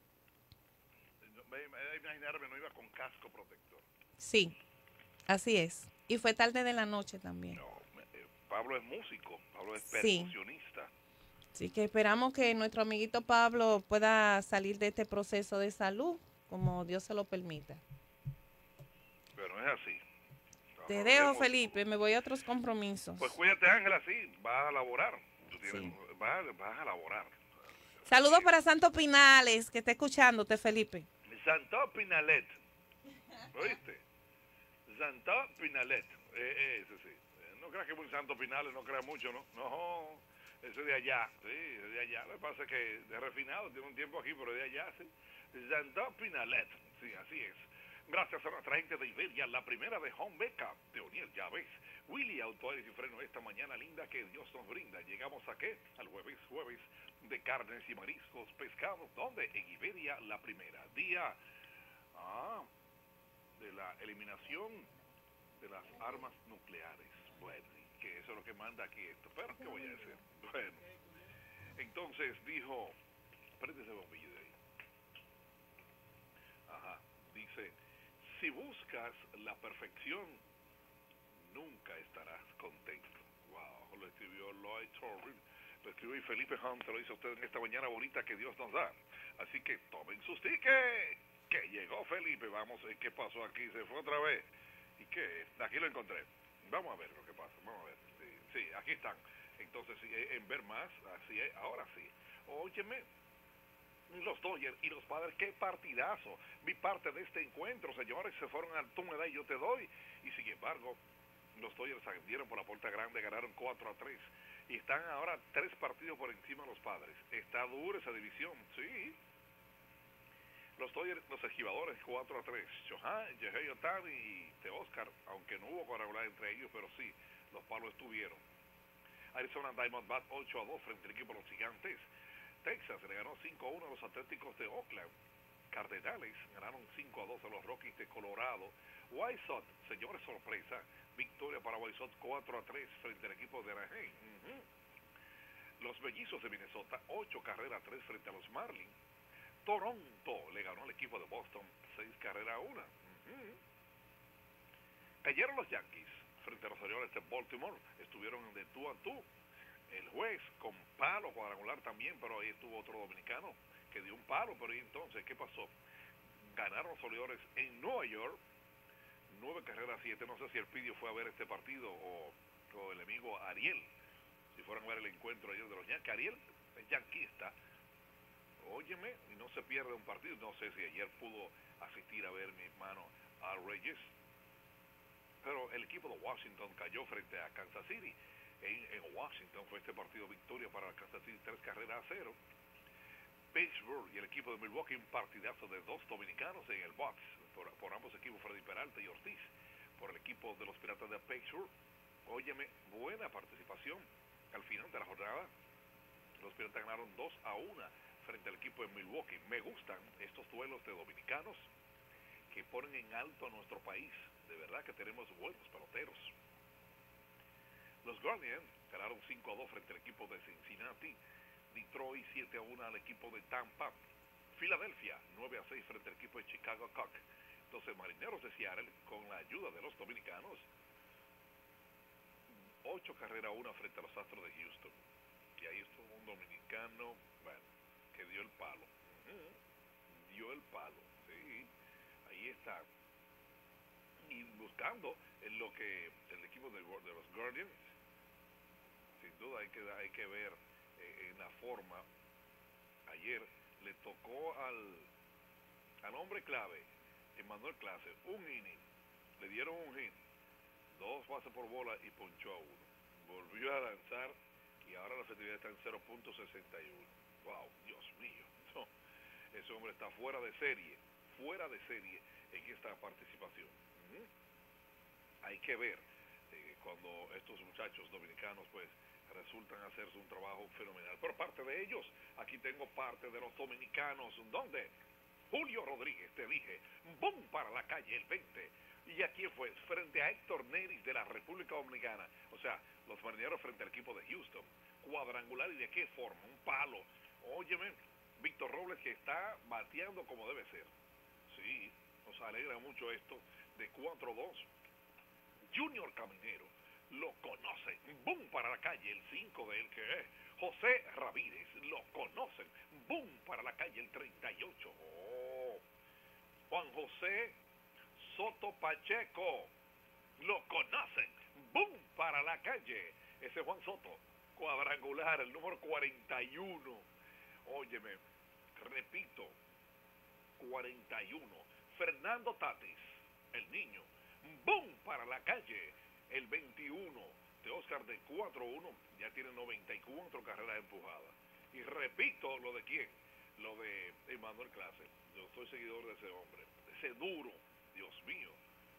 [SPEAKER 7] Imaginarme, no iba con casco protector.
[SPEAKER 4] Sí, así es. Y fue tarde de la noche también.
[SPEAKER 7] No, Pablo es músico, Pablo es percusionista.
[SPEAKER 4] Sí, que esperamos que nuestro amiguito Pablo pueda salir de este proceso de salud, como Dios se lo permita.
[SPEAKER 7] Pero no es así.
[SPEAKER 4] Te dejo, Felipe, me voy a otros compromisos.
[SPEAKER 7] Pues cuídate, Ángela, sí, vas a laborar.
[SPEAKER 4] Sí.
[SPEAKER 7] Vas a laborar.
[SPEAKER 4] Saludos para Santo Pinales, que está escuchándote, Felipe.
[SPEAKER 7] Santo Pinalet. ¿Oíste? Santo Pinalet. Ese sí. No creas que es un Santo Pinales, no creas mucho, ¿no? No, eso es de allá. Sí, es de allá. Lo que pasa es que de refinado tiene un tiempo aquí, pero de allá, sí. Santo Pinalet. Sí, así es. Gracias a nuestra gente de Iberia, la primera de Home Beca, de O'Neill, ya ves. Willy Autores y Freno, esta mañana linda que Dios nos brinda. Llegamos a qué? Al jueves de carnes y mariscos, pescados. ¿Dónde? En Iberia, la primera. Día de la eliminación de las armas nucleares. Bueno, que eso es lo que manda aquí esto. Pero, ¿qué voy a decir? Bueno, entonces dijo, prende ese bombillo de ahí. Ajá, dice, si buscas la perfección, nunca estarás contento. Wow, lo escribió Lloyd Torrin, lo escribió Felipe Hunt, lo hizo usted en esta mañana bonita que Dios nos da. Así que tomen sus tickets, que llegó Felipe. Vamos a ver qué pasó aquí, se fue otra vez. ¿Y qué? Aquí lo encontré. Vamos a ver lo que pasa, vamos a ver. Sí, aquí están. Entonces, en ver más, así es, ahora sí. Óyeme, los Dodgers y los Padres. ¡Qué partidazo! Vi parte de este encuentro, señores. Se fueron al tú me das y yo te doy. Y sin embargo, los Dodgers salieron por la puerta grande, ganaron 4-3. Y están ahora 3 partidos por encima de los Padres. Está dura esa división, sí. Los Dodgers, los esquivadores, 4-3. Shohei, Shohei Ohtani y Teoscar, aunque no hubo cuadrangular entre ellos, pero sí, los palos estuvieron. Arizona Diamondbacks 8-2 frente al equipo de los Gigantes. Texas le ganó 5-1 a los Atléticos de Oakland. Cardenales ganaron 5-2 a los Rockies de Colorado. White Sox, señores, sorpresa, victoria para White Sox 4-3 frente al equipo de Anaheim. Los Mellizos de Minnesota 8-3 frente a los Marlins. Toronto le ganó al equipo de Boston 6-1. Cayeron los Yankees frente a los Orioles de Baltimore. Estuvieron de tú a tú. El juez con palo cuadrangular también, pero ahí estuvo otro dominicano que dio un palo. Pero ¿y entonces qué pasó? Ganaron los Orioles en Nueva York 9-7. No sé si el Pidio fue a ver este partido o el amigo Ariel, si fueron a ver el encuentro ayer de los Yankees. Ariel es yanquista, óyeme, y no se pierde un partido. No sé si ayer pudo asistir a ver mi hermano Al Reyes, pero el equipo de Washington cayó frente a Kansas City. En Washington fue este partido victoria para Kansas City 3-0. Pittsburgh y el equipo de Milwaukee, un partidazo de 2 dominicanos en el box por ambos equipos, Freddy Peralta y Ortiz. Por el equipo de los Piratas de Pittsburgh, óyeme, buena participación al final de la jornada. Los Piratas ganaron 2-1 frente al equipo de Milwaukee. Me gustan estos duelos de dominicanos que ponen en alto a nuestro país. De verdad que tenemos buenos peloteros. Los Guardians ganaron 5-2 frente al equipo de Cincinnati. Detroit 7-1 al equipo de Tampa. Filadelfia 9-6 frente al equipo de Chicago Cubs. Entonces, Marineros de Seattle, con la ayuda de los dominicanos, 8-1 frente a los Astros de Houston. Y ahí estuvo un dominicano, bueno, que dio el palo. Dio el palo, sí. Ahí está. Y buscando en lo que el equipo de los Guardians, sin duda hay que ver en la forma. Ayer le tocó al hombre clave, Emmanuel Clase, un inning, le dieron un hit, 2 bases por bola y ponchó a 1. Volvió a lanzar y ahora la efectividad está en 0.61. Wow, Dios mío. No, ese hombre está fuera de serie en esta participación. Hay que ver cuando estos muchachos dominicanos pues resultan hacerse un trabajo fenomenal. Pero parte de ellos, aquí tengo parte de los dominicanos, donde Julio Rodríguez, te dije, boom para la calle el 20. ¿Y a quién fue? Frente a Héctor Neris de la República Dominicana. O sea, los Marineros frente al equipo de Houston. Cuadrangular, ¿y de qué forma? Un palo. Óyeme, Víctor Robles, que está bateando como debe ser. Sí, nos alegra mucho esto de 4-2. Junior Caminero, lo conocen, boom para la calle, el 5 de él que es José Ramírez, lo conocen, boom para la calle, el 38. Juan José Soto Pacheco, lo conocen, boom para la calle, ese Juan Soto, cuadrangular, el número 41. Óyeme, repito, 41. Fernando Tatis, el niño, boom para la calle, el 21. Teoscar de 4-1, ya tiene 94 carreras empujadas. Y repito, ¿lo de quién? Lo de Emmanuel Clase. Yo soy seguidor de ese hombre, ese duro, Dios mío.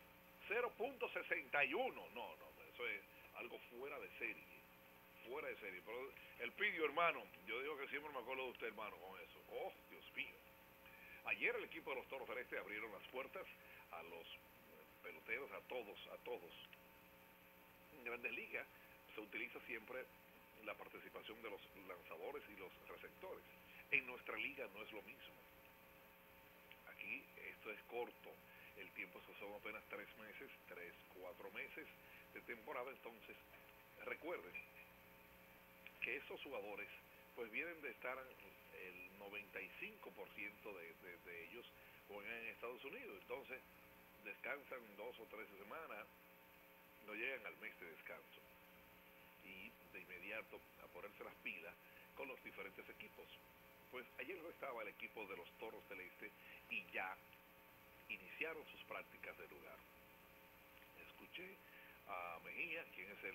[SPEAKER 7] 0.61. No, eso es algo fuera de serie. Fuera de serie. Pero el Pidio, hermano, yo digo que siempre me acuerdo de usted, hermano, con eso. Oh, Dios mío. Ayer el equipo de los Toros del Este abrieron las puertas a los peloteros, a todos. En Grandes Ligas se utiliza siempre la participación de los lanzadores y los receptores. En nuestra liga no es lo mismo. Aquí esto es corto. El tiempo son apenas 3 meses, 4 meses de temporada. Entonces, recuerden que esos jugadores pues vienen de estar el 95% de ellos juegan en Estados Unidos. Entonces, descansan 2 o 3 semanas, no llegan al mes de descanso. Y de inmediato a ponerse las pilas con los diferentes equipos. Pues ayer no estaba el equipo de los Toros del Este y ya iniciaron sus prácticas de lugar. Escuché a Mejía, quien es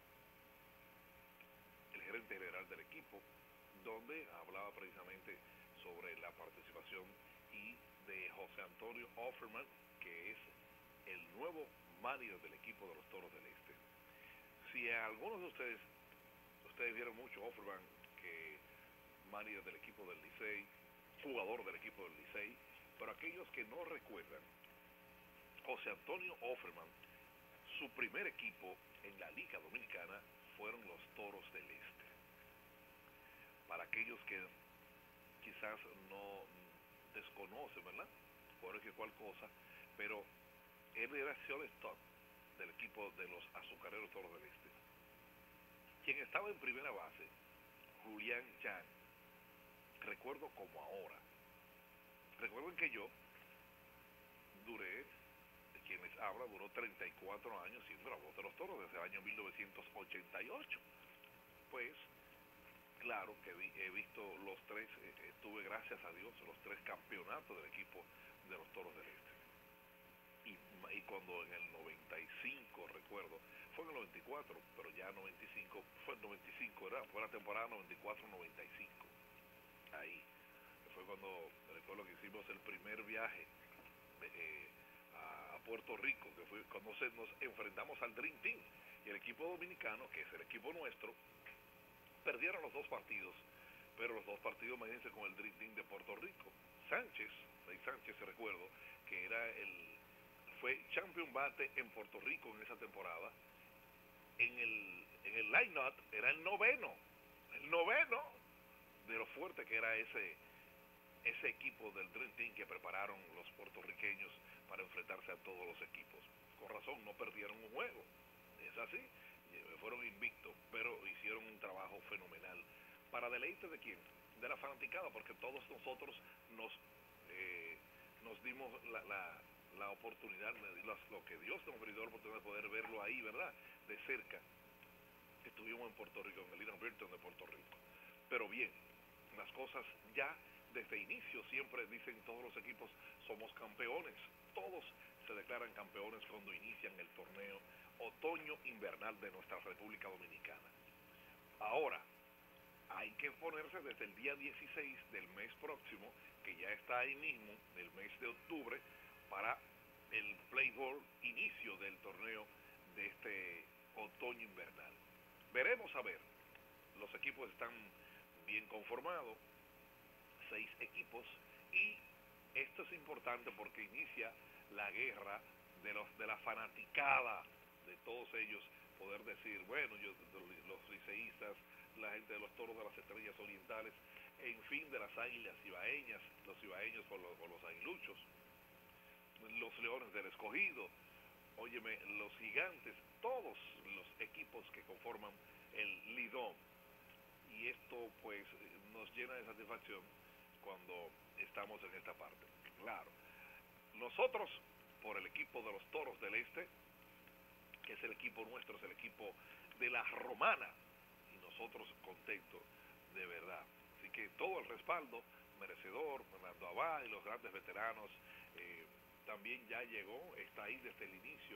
[SPEAKER 7] el gerente general del equipo, donde hablaba precisamente sobre la participación y de José Antonio Offerman, que es el nuevo manager del equipo de los Toros del Este. Si a algunos de ustedes vieron mucho Offerman, que manager del equipo del Licey, jugador del equipo del Licey, pero aquellos que no recuerdan, José Antonio Offerman, su primer equipo en la Liga Dominicana fueron los Toros del Este. Para aquellos que quizás no desconocen, ¿verdad? Por cual cosa, pero él era shortstop del equipo de los Azucareros Toros del Este. Quien estaba en primera base, Julián Yang, recuerdo como ahora. Recuerden que yo duré, quien les habla, duró 34 años siendo la voz de los Toros desde el año 1988. Pues, claro que he visto los tres, tuve gracias a Dios los tres campeonatos del equipo de los Toros del Este. Y cuando en el 95, recuerdo, fue en el 94, pero ya 95, fue el 95, ¿verdad? Fue la temporada 94-95. Ahí fue cuando, recuerdo que hicimos el primer viaje a Puerto Rico, que fue cuando nos enfrentamos al Dream Team. Y el equipo dominicano, que es el equipo nuestro, perdieron los dos partidos, pero los dos partidos, imagínense, con el Dream Team de Puerto Rico. Rey Sánchez, recuerdo, que fue champion bate en Puerto Rico en esa temporada. En el line-up era el noveno de lo fuerte que era ese equipo del Dream Team que prepararon los puertorriqueños para enfrentarse a todos los equipos. Con razón, no perdieron un juego. Es así, fueron invictos, pero hicieron un trabajo fenomenal. ¿Para deleite de quién? De la fanaticada, porque todos nosotros nos dimos la oportunidad, lo que Dios nos brindó la oportunidad de poder verlo ahí, ¿verdad? De cerca. Estuvimos en Puerto Rico, en el Irán Burton de Puerto Rico. Pero bien, las cosas ya desde inicio siempre dicen todos los equipos somos campeones. Todos se declaran campeones cuando inician el torneo otoño-invernal de nuestra República Dominicana. Ahora, hay que ponerse desde el día 16 del mes próximo, que ya está ahí mismo, del mes de octubre, para el play-ball, inicio del torneo de este otoño invernal. Veremos a ver, los equipos están bien conformados, 6 equipos, y esto es importante porque inicia la guerra de la fanaticada de todos ellos, poder decir, bueno, los liceístas, la gente de los Toros de las Estrellas Orientales, en fin, de las Águilas Ibaeñas, los ibaeños con los aguiluchos, los Leones del Escogido, óyeme, los Gigantes, todos los equipos que conforman el Lidón. Y esto pues nos llena de satisfacción cuando estamos en esta parte. Claro, nosotros por el equipo de los Toros del Este, que es el equipo nuestro, es el equipo de la Romana, y nosotros contentos de verdad. Así que todo el respaldo merecedor, Fernando Abad y los grandes veteranos, también ya llegó, está ahí desde el inicio,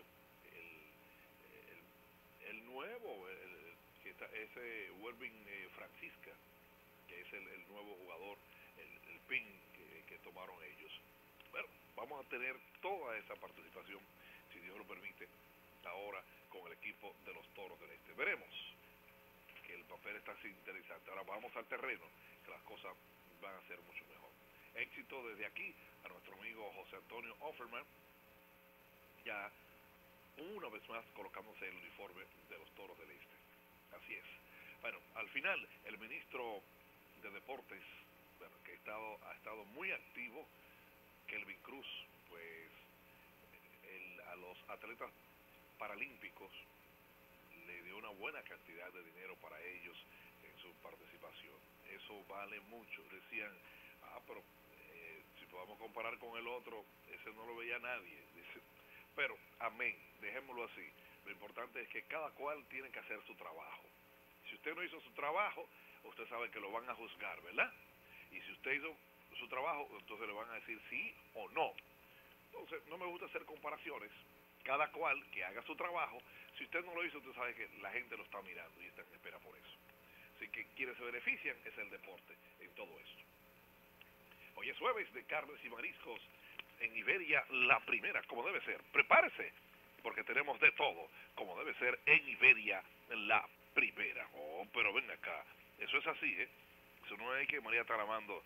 [SPEAKER 7] el nuevo, ese Wervin Francisca, que es el nuevo jugador, el PIN que tomaron ellos. Bueno, vamos a tener toda esa participación, si Dios lo permite, ahora con el equipo de los Toros del Este. Veremos que el papel está así interesante. Ahora vamos al terreno, que las cosas van a ser mucho mejor. Éxito desde aquí a nuestro amigo José Antonio Offerman, ya una vez más colocándose el uniforme de los Toros del Este. Así es. Bueno, al final el ministro de Deportes, bueno, que ha estado muy activo, Kelvin Cruz, pues a los atletas paralímpicos le dio una buena cantidad de dinero para ellos en su participación. Eso vale mucho. Decían, pero si podamos comparar con el otro, ese no lo veía nadie. Dice, pero amén, dejémoslo así. Lo importante es que cada cual tiene que hacer su trabajo. Si usted no hizo su trabajo, usted sabe que lo van a juzgar, ¿verdad? Y si usted hizo su trabajo, entonces le van a decir sí o no. Entonces, no me gusta hacer comparaciones. Cada cual que haga su trabajo. Si usted no lo hizo, usted sabe que la gente lo está mirando y está en espera por eso. Así que quienes se benefician es el deporte en todo esto. Hoy es jueves de carnes y mariscos en Iberia, la primera, como debe ser. Prepárese, porque tenemos de todo, como debe ser en Iberia, la primera. Oh, pero ven acá, eso es así, ¿eh? Eso no es que María está grabando.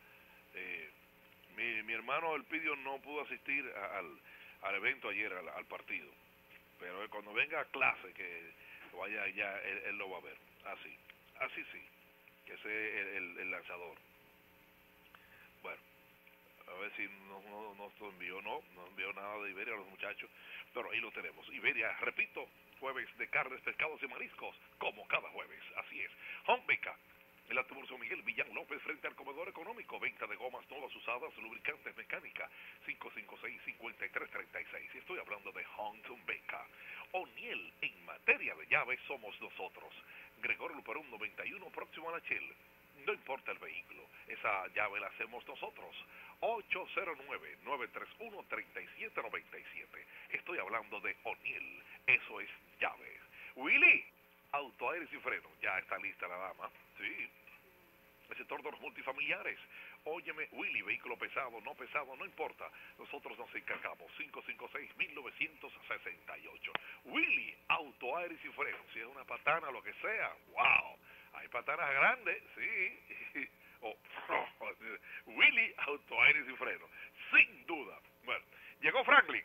[SPEAKER 7] Mi hermano Elpidio no pudo asistir al evento ayer, al partido. Pero cuando venga a clase, que vaya allá, él lo va a ver. Así sí, que ese es el lanzador. Bueno, a ver si no envió nada de Iberia a los muchachos, pero ahí lo tenemos. Iberia, repito, jueves de carnes, pescados y mariscos, como cada jueves, así es. Home Beca, en la Tiburcio Miguel Villán López, frente al comedor económico, venta de gomas todas usadas, lubricantes mecánica, 556-5336. Estoy hablando de Home Beca. O'Neill, en materia de llaves somos nosotros. Gregorio Luperón 91, próximo a la Shell. No importa el vehículo, esa llave la hacemos nosotros. 809-931-3797. Estoy hablando de O'Neill, eso es llaves. Willy, autoaires y frenos, ya está lista la dama, sí. El sector de los multifamiliares. Óyeme, Willy, vehículo pesado, no importa. Nosotros nos encargamos. 556-1968. Willy, auto, aires y frenos. Si es una patana, lo que sea. ¡Wow! Hay patanas grandes, sí. Willy, auto, aires y frenos. Sin duda. Bueno, ¿llegó Franklin?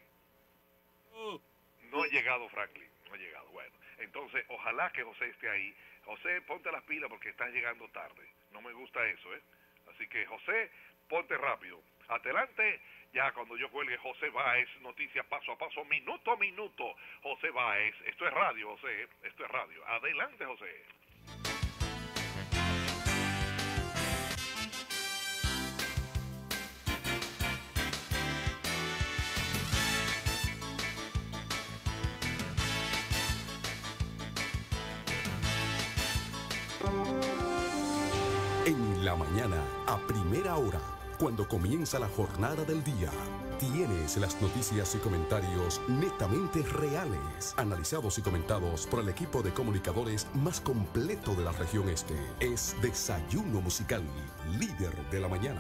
[SPEAKER 7] No ha llegado Franklin. No ha llegado. Bueno, entonces, ojalá que José esté ahí. José, ponte las pilas porque estás llegando tarde. No me gusta eso, ¿eh? Así que, José, ponte rápido. Adelante, ya cuando yo cuelgue José Báez, noticias paso a paso, minuto a minuto. José Báez, esto es radio, José, esto es radio. Adelante, José.
[SPEAKER 3] En la mañana, a primera hora, cuando comienza la jornada del día, tienes las noticias y comentarios netamente reales, analizados y comentados por el equipo de comunicadores más completo de la región este. Es Desayuno Musical, líder de la mañana.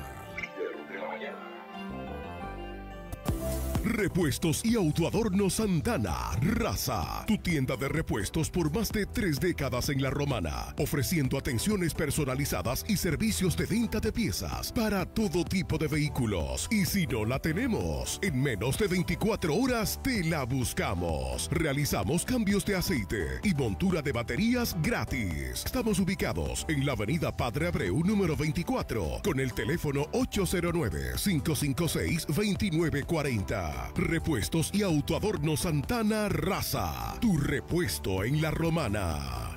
[SPEAKER 8] Repuestos y Autoadorno Santana, Raza, tu tienda de repuestos por más de 3 décadas en La Romana, ofreciendo atenciones personalizadas y servicios de venta de piezas para todo tipo de vehículos. Y si no la tenemos, en menos de 24 horas te la buscamos. Realizamos cambios de aceite y montura de baterías gratis. Estamos ubicados en la avenida Padre Abreu número 24, con el teléfono 809-556-2940. Repuestos y Autoadorno Santana, Raza, tu repuesto en La Romana.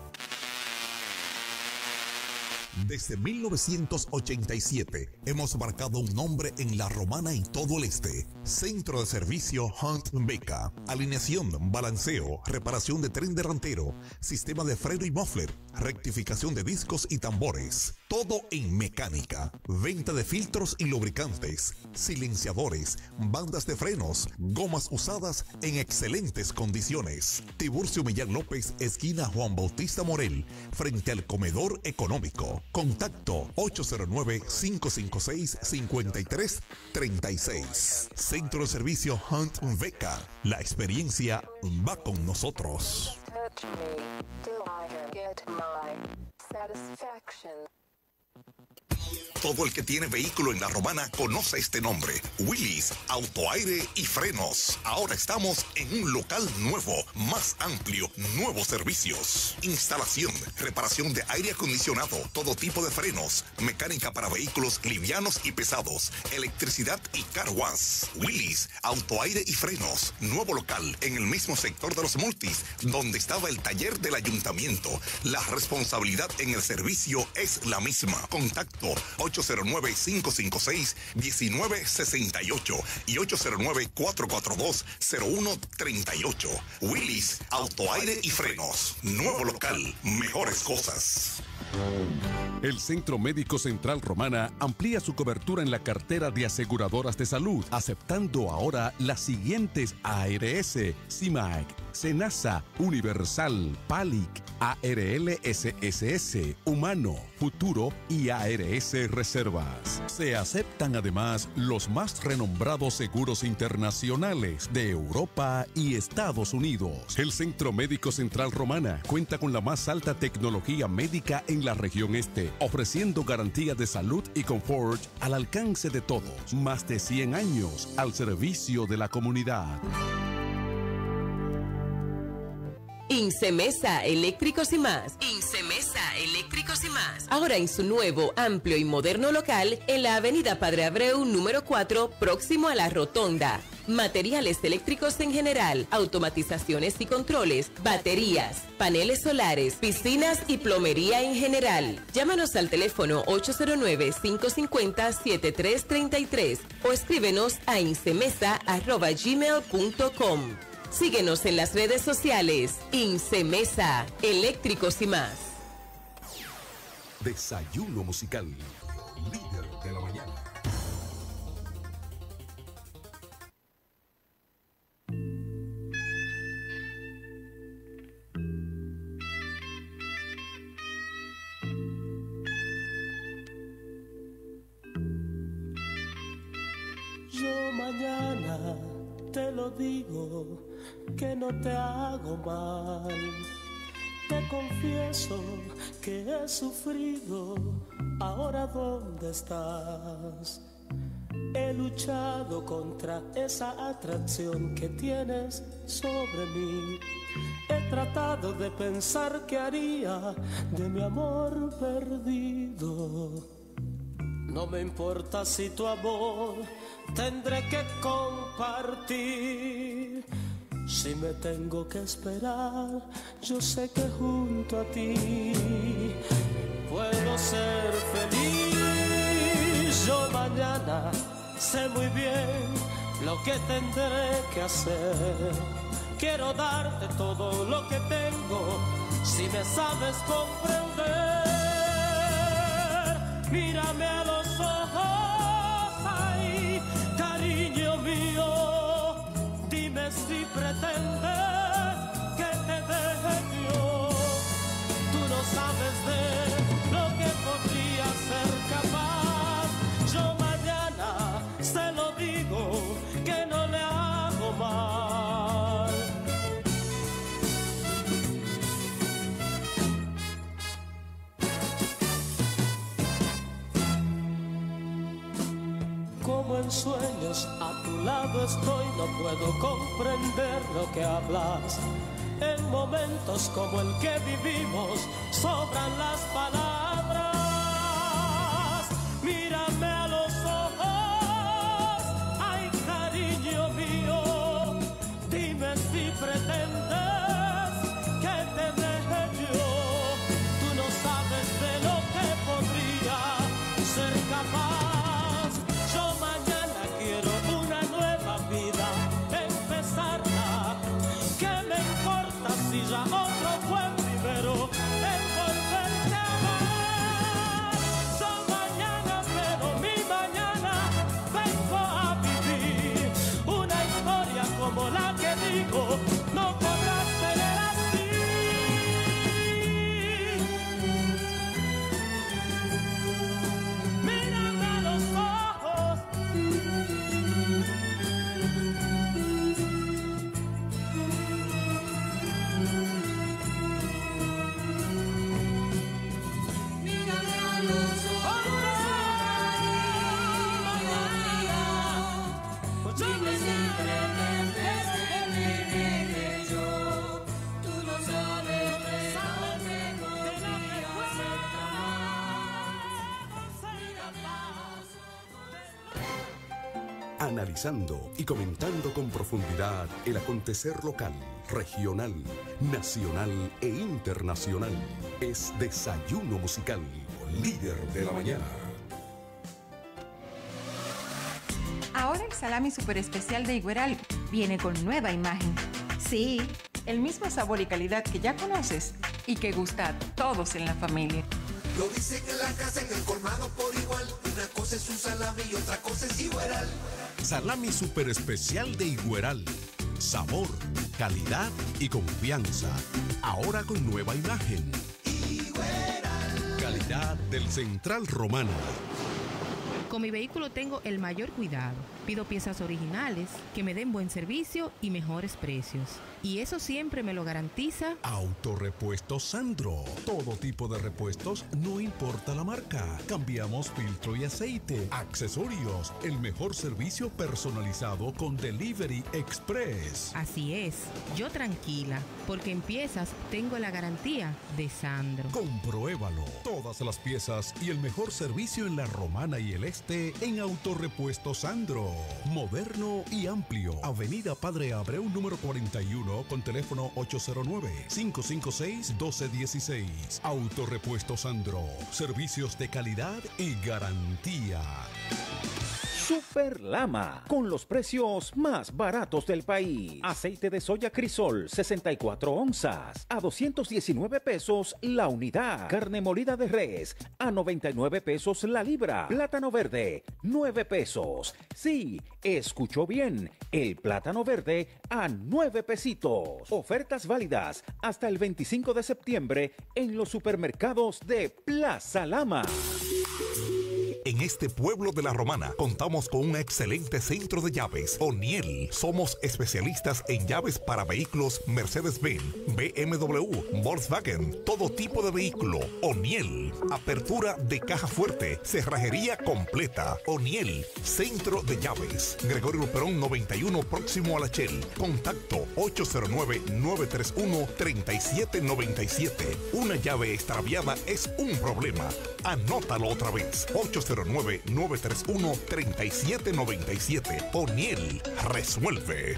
[SPEAKER 9] Desde 1987 hemos marcado un nombre en La Romana y todo el este. Centro de servicio Hunt Beca. Alineación, balanceo, reparación de tren delantero, sistema de freno y muffler, rectificación de discos y tambores. Todo en mecánica. Venta de filtros y lubricantes, silenciadores, bandas de frenos, gomas usadas en excelentes condiciones. Tiburcio Millán López, esquina Juan Bautista Morel, frente al comedor económico. Contacto 809-556-5336. Centro de servicio Hunt Beca. La experiencia va con nosotros. Todo el que tiene vehículo en La Romana conoce este nombre: Willys, Autoaire y Frenos. Ahora estamos en un local nuevo, más amplio, nuevos servicios. Instalación, reparación de aire acondicionado, todo tipo de frenos, mecánica para vehículos livianos y pesados, electricidad y car wash. Willys, Autoaire y Frenos. Nuevo local en el mismo sector de los multis, donde estaba el taller del ayuntamiento. La responsabilidad en el servicio es la misma. Contacto 809-556-1968 y 809-442-0138. Willis, autoaire y frenos. Nuevo local, mejores cosas.
[SPEAKER 3] El Centro Médico Central Romana amplía su cobertura en la cartera de aseguradoras de salud, aceptando ahora las siguientes ARS, CIMAC, SENASA, Universal, PALIC, ARL SSS, Humano, Futuro y ARS Reservas. Se aceptan además los más renombrados seguros internacionales de Europa y Estados Unidos. El Centro Médico Central Romana cuenta con la más alta tecnología médica en la región este, ofreciendo garantía de salud y confort al alcance de todos. Más de 100 años al servicio de la comunidad.
[SPEAKER 10] Incemesa Eléctricos y Más. Incemesa Eléctricos y Más. Ahora en su nuevo, amplio y moderno local en la avenida Padre Abreu número 4, próximo a la Rotonda. Materiales eléctricos en general, automatizaciones y controles, baterías, paneles solares, piscinas y plomería en general. Llámanos al teléfono 809-550-7333 o escríbenos a incemesa@gmail.com. Síguenos en las redes sociales. Incemesa, Eléctricos y Más.
[SPEAKER 3] Desayuno musical, líder de la mañana.
[SPEAKER 11] Yo mañana te lo digo, que no te hago mal. Te confieso que he sufrido. Ahora ¿dónde estás? He luchado contra esa atracción que tienes sobre mí. He tratado de pensar qué haría de mi amor perdido. No me importa si tu amor tendré que compartir. Si me tengo que esperar, yo sé que junto a ti puedo ser feliz. Yo mañana sé muy bien lo que tendré que hacer. Quiero darte todo lo que tengo, si me sabes comprender. Mírame a los ojos, ay, cariño mío, dime si pretendes que te deje yo. Tú no sabes de lo que podría ser capaz. Yo mañana se lo digo, que no le hago mal. Como en sueños a tu lado estoy, no puedo comprender lo que hablas. En momentos como el que vivimos sobran las palabras. Mírame a los ojos, ay cariño mío, dime si pretendes que te deje yo. Tú no sabes de lo que podría ser capaz. Si ya otro fue primero en volverte a amar. Yo mañana, pero mi mañana vengo a vivir una historia como la que digo, no podrás tener así. Mírame a los ojos.
[SPEAKER 3] Analizando y comentando con profundidad el acontecer local, regional, nacional e internacional. Es Desayuno Musical, líder de la mañana.
[SPEAKER 12] Ahora el salami super especial de Igueral viene con nueva imagen. Sí, el mismo sabor y calidad que ya conoces y que gusta a todos en la familia.
[SPEAKER 13] Lo dicen en la casa, en el colmado por igual. Una cosa es un salami y otra cosa es Igueral.
[SPEAKER 3] Salami super especial de Igueral. Sabor, calidad y confianza. Ahora con nueva imagen.
[SPEAKER 13] Igueral.
[SPEAKER 3] Calidad del Central Romana.
[SPEAKER 14] Con mi vehículo tengo el mayor cuidado. Pido piezas originales, que me den buen servicio y mejores precios. Y eso siempre me lo garantiza
[SPEAKER 3] Autorepuestos Sandro. Todo tipo de repuestos, no importa la marca. Cambiamos filtro y aceite, accesorios, el mejor servicio personalizado con Delivery Express.
[SPEAKER 14] Así es, yo tranquila, porque en piezas tengo la garantía de Sandro.
[SPEAKER 3] Compruébalo. Todas las piezas y el mejor servicio en la Romana y el Este en Autorepuestos Sandro. Moderno y amplio. Avenida Padre Abreu número 41 con teléfono 809-556-1216. Autorepuestos Sandro. Servicios de calidad y garantía.
[SPEAKER 15] Super Lama, con los precios más baratos del país. Aceite de soya Crisol, 64 onzas, a 219 pesos la unidad. Carne molida de res, a 99 pesos la libra. Plátano verde, 9 pesos. Sí, escuchó bien, el plátano verde a 9 pesitos. Ofertas válidas hasta el 25 de septiembre en los supermercados de Plaza Lama.
[SPEAKER 9] En este pueblo de la Romana contamos con un excelente centro de llaves, O'Neill. Somos especialistas en llaves para vehículos Mercedes-Benz, BMW, Volkswagen, todo tipo de vehículo. O'Neill. Apertura de caja fuerte, cerrajería completa. O'Neill, centro de llaves. Gregorio Luperón 91, próximo a la Shell. Contacto 809-931-3797. Una llave extraviada es un problema. Anótalo otra vez. 809-931-3797. O'Neill resuelve.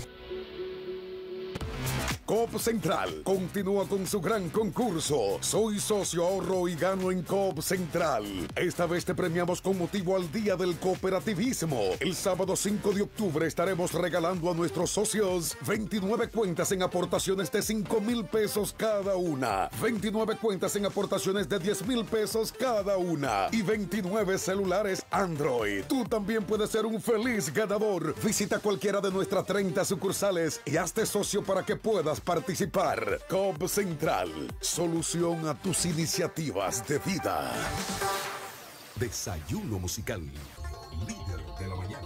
[SPEAKER 8] Coop Central continúa con su gran concurso. Soy socio, ahorro y gano en Coop Central. Esta vez te premiamos con motivo al Día del Cooperativismo. El sábado 5 de octubre estaremos regalando a nuestros socios 29 cuentas en aportaciones de 5,000 pesos cada una, 29 cuentas en aportaciones de 10,000 pesos cada una y 29 celulares Android. Tú también puedes ser un feliz ganador. Visita cualquiera de nuestras 30 sucursales y hazte socio para que puedas participar. Coop Central, solución a tus iniciativas de vida.
[SPEAKER 3] Desayuno musical, líder de la mañana.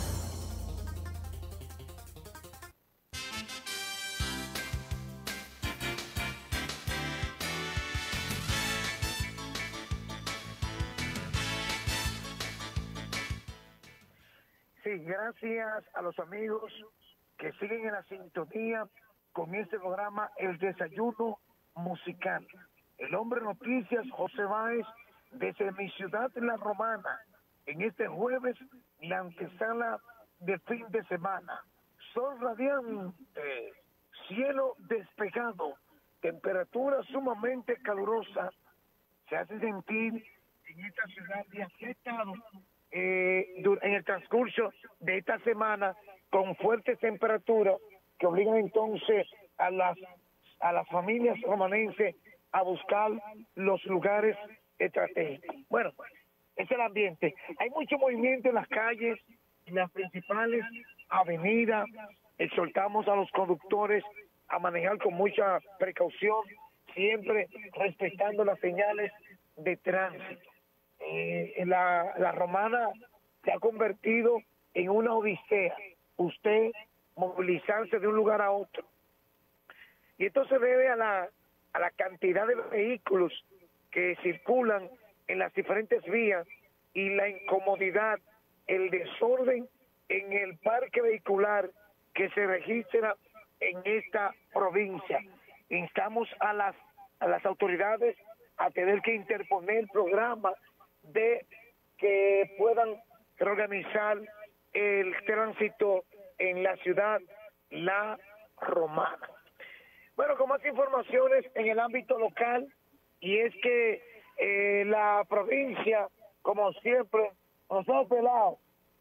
[SPEAKER 5] Sí, gracias a los amigos que siguen en la sintonía con este programa, El Desayuno Musical. El hombre noticias, José Báez, desde mi ciudad, La Romana, en este jueves, la antesala de fin de semana. Sol radiante, cielo despejado, temperatura sumamente calurosa, se hace sentir en esta ciudad y afectado en el transcurso de esta semana con fuertes temperaturas que obligan entonces a las familias romanenses a buscar los lugares estratégicos. Bueno, es el ambiente. Hay mucho movimiento en las calles, en las principales avenidas. Exhortamos a los conductores a manejar con mucha precaución, siempre respetando las señales de tránsito. La Romana se ha convertido en una odisea. Usted movilizarse de un lugar a otro. Y esto se debe a la cantidad de vehículos que circulan en las diferentes vías y la incomodidad, el desorden en el parque vehicular que se registra en esta provincia. Instamos a las autoridades a tener que interponer programas de que puedan reorganizar el tránsito en la ciudad La Romana. Bueno, con más informaciones en el ámbito local, y es que la provincia, como siempre, nos ha apelado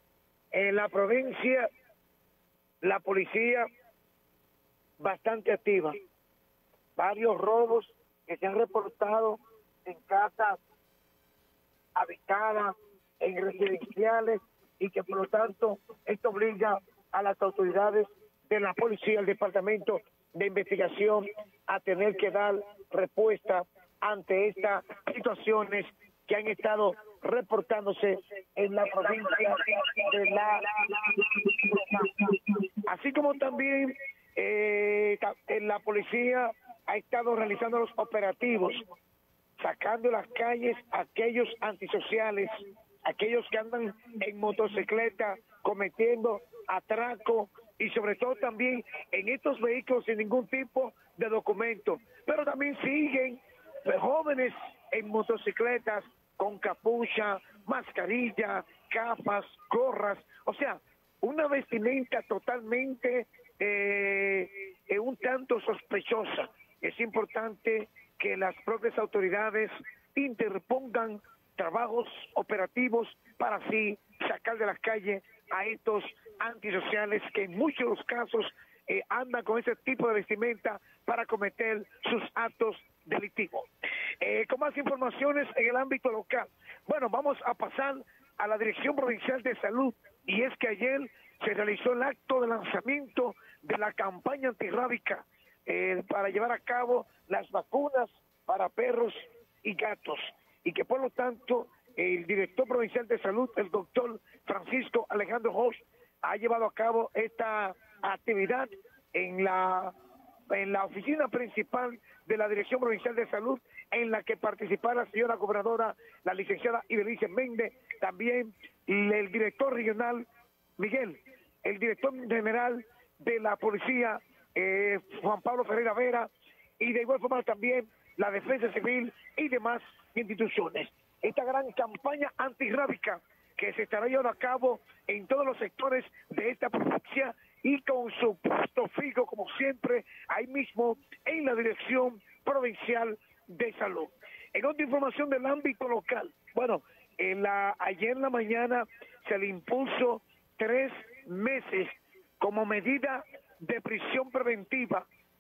[SPEAKER 5] En la provincia, la policía bastante activa. Varios robos que se han reportado en casas habitadas, en residenciales, y que por lo tanto esto obliga a las autoridades de la policía, el departamento de investigación, a tener que dar respuesta ante estas situaciones que han estado reportándose en la provincia de así como también la policía ha estado realizando los operativos, sacando las calles a aquellos antisociales, aquellos que andan en motocicleta cometiendo atraco, y sobre todo también en estos vehículos sin ningún tipo de documento. Pero también siguen jóvenes en motocicletas con capucha, mascarilla, gafas, gorras, o sea, una vestimenta totalmente un tanto sospechosa. Es importante que las propias autoridades interpongan trabajos operativos para así sacar de las calles a estos antisociales que en muchos de los casos andan con ese tipo de vestimenta para cometer sus actos delictivos. Con más informaciones en el ámbito local. Bueno, vamos a pasar a la Dirección Provincial de Salud, y es que ayer se realizó el acto de lanzamiento de la campaña antirrábica para llevar a cabo las vacunas para perros y gatos, y que por lo tanto el director provincial de salud, el doctor Francisco Alejandro Hosch, ha llevado a cabo esta actividad en la oficina principal de la Dirección Provincial de Salud, en la que participará la señora gobernadora, la licenciada Ibelice Méndez, también el director regional Miguel, el director general de la policía Juan Pablo Ferreira Vera, y de igual forma también la Defensa Civil y demás instituciones. Esta gran campaña antirrábica que se estará llevando a cabo en todos los sectores de esta provincia, y con su puesto fijo, como siempre, ahí mismo en la Dirección Provincial de Salud. En otra información del ámbito local, bueno, ayer en la mañana se le impuso 3 meses como medida de prisión preventiva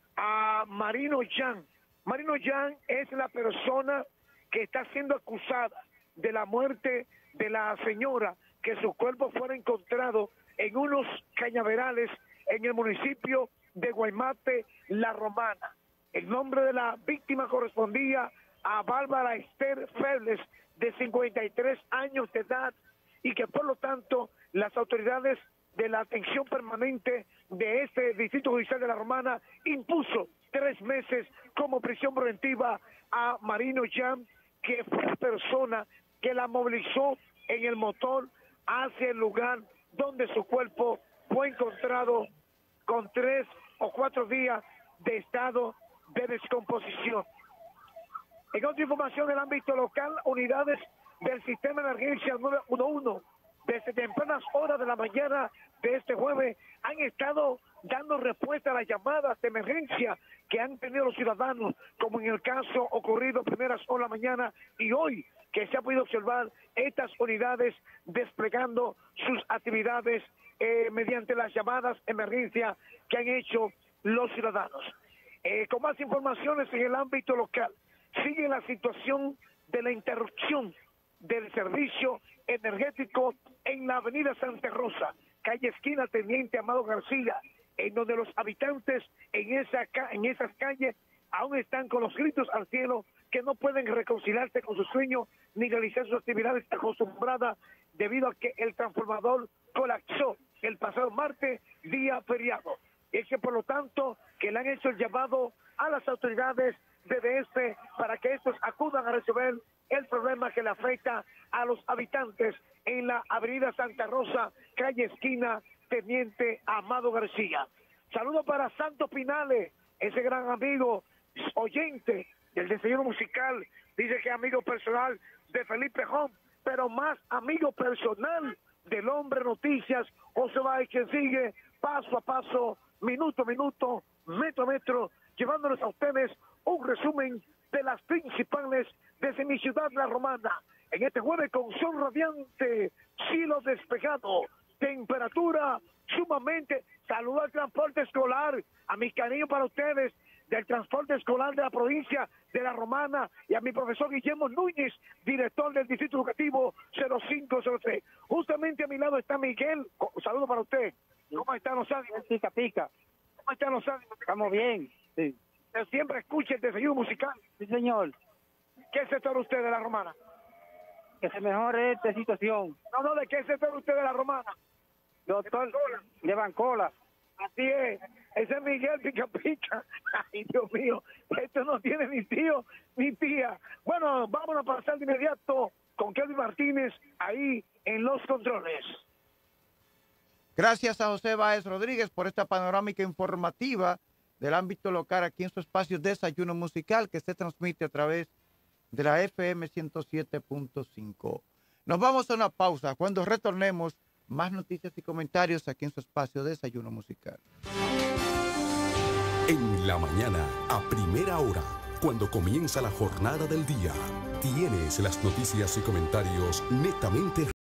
[SPEAKER 5] a Marino Jan. Marino Jan es la persona que está siendo acusada de la muerte de la señora, que su cuerpo fuera encontrado en unos cañaverales en el municipio de Guaymate, La Romana. El nombre de la víctima correspondía a Bárbara Esther Febles, de 53 años de edad, y que por lo tanto las autoridades de la atención permanente de este Distrito Judicial de La Romana impuso 3 meses como prisión preventiva a Marino Jan, que fue la persona que la movilizó en el motor hacia el lugar donde su cuerpo fue encontrado con 3 o 4 días de estado de descomposición. En otra información del ámbito local, unidades del sistema de emergencia 911 desde tempranas horas de la mañana de este jueves han estado dando respuesta a las llamadas de emergencia que han tenido los ciudadanos, como en el caso ocurrido primeras horas de la mañana y hoy, que se ha podido observar estas unidades desplegando sus actividades mediante las llamadas de emergencia que han hecho los ciudadanos. Con más informaciones en el ámbito local, sigue la situación de la interrupción del servicio energético en la avenida Santa Rosa, calle esquina Teniente Amado García, en donde los habitantes en esas calles aún están con los gritos al cielo, que no pueden reconciliarse con su sueño ni realizar sus actividades acostumbradas debido a que el transformador colapsó el pasado martes, día feriado. Es que por lo tanto que le han hecho el llamado a las autoridades de DF para que estos acudan a resolver el problema que le afecta a los habitantes en la avenida Santa Rosa, calle esquina Teniente Amado García. Saludo para Santos Pinales, ese gran amigo oyente del desayuno musical, dice que es amigo personal de Felipe Jón, pero más amigo personal del hombre noticias, José Báez, quien sigue paso a paso, minuto a minuto, metro a metro, llevándoles a ustedes un resumen de las principales desde mi ciudad, La Romana, en este jueves con sol radiante, cielo despejado, temperatura sumamente. Saludo al transporte escolar, a mis cariños para ustedes del transporte escolar de la provincia de La Romana y a mi profesor Guillermo Núñez, director del Distrito Educativo 0503. Justamente a mi lado está Miguel. Un saludo para usted. ¿Cómo están los ánimos?
[SPEAKER 16] Pica, pica.
[SPEAKER 5] ¿Cómo están los ánimos?
[SPEAKER 16] Estamos bien. Sí.
[SPEAKER 5] Usted siempre escucha el desayuno musical.
[SPEAKER 16] Sí, señor.
[SPEAKER 5] ¿Qué sector usted de La Romana?
[SPEAKER 16] Que se mejore esta situación.
[SPEAKER 5] No, ¿de qué sector usted de La Romana?
[SPEAKER 16] Doctor, de Bancola.
[SPEAKER 5] Así es. Ese es Miguel Pica Pica. Ay, Dios mío, esto no tiene ni tío ni tía. Bueno, vamos a pasar de inmediato con Kelvin Martínez ahí en los controles.
[SPEAKER 17] Gracias a José Báez Rodríguez por esta panorámica informativa del ámbito local aquí en su espacio Desayuno Musical que se transmite a través de la FM 107.5. Nos vamos a una pausa. Cuando retornemos, más noticias y comentarios aquí en su espacio Desayuno Musical.
[SPEAKER 3] En la mañana, a primera hora, cuando comienza la jornada del día, tienes las noticias y comentarios netamente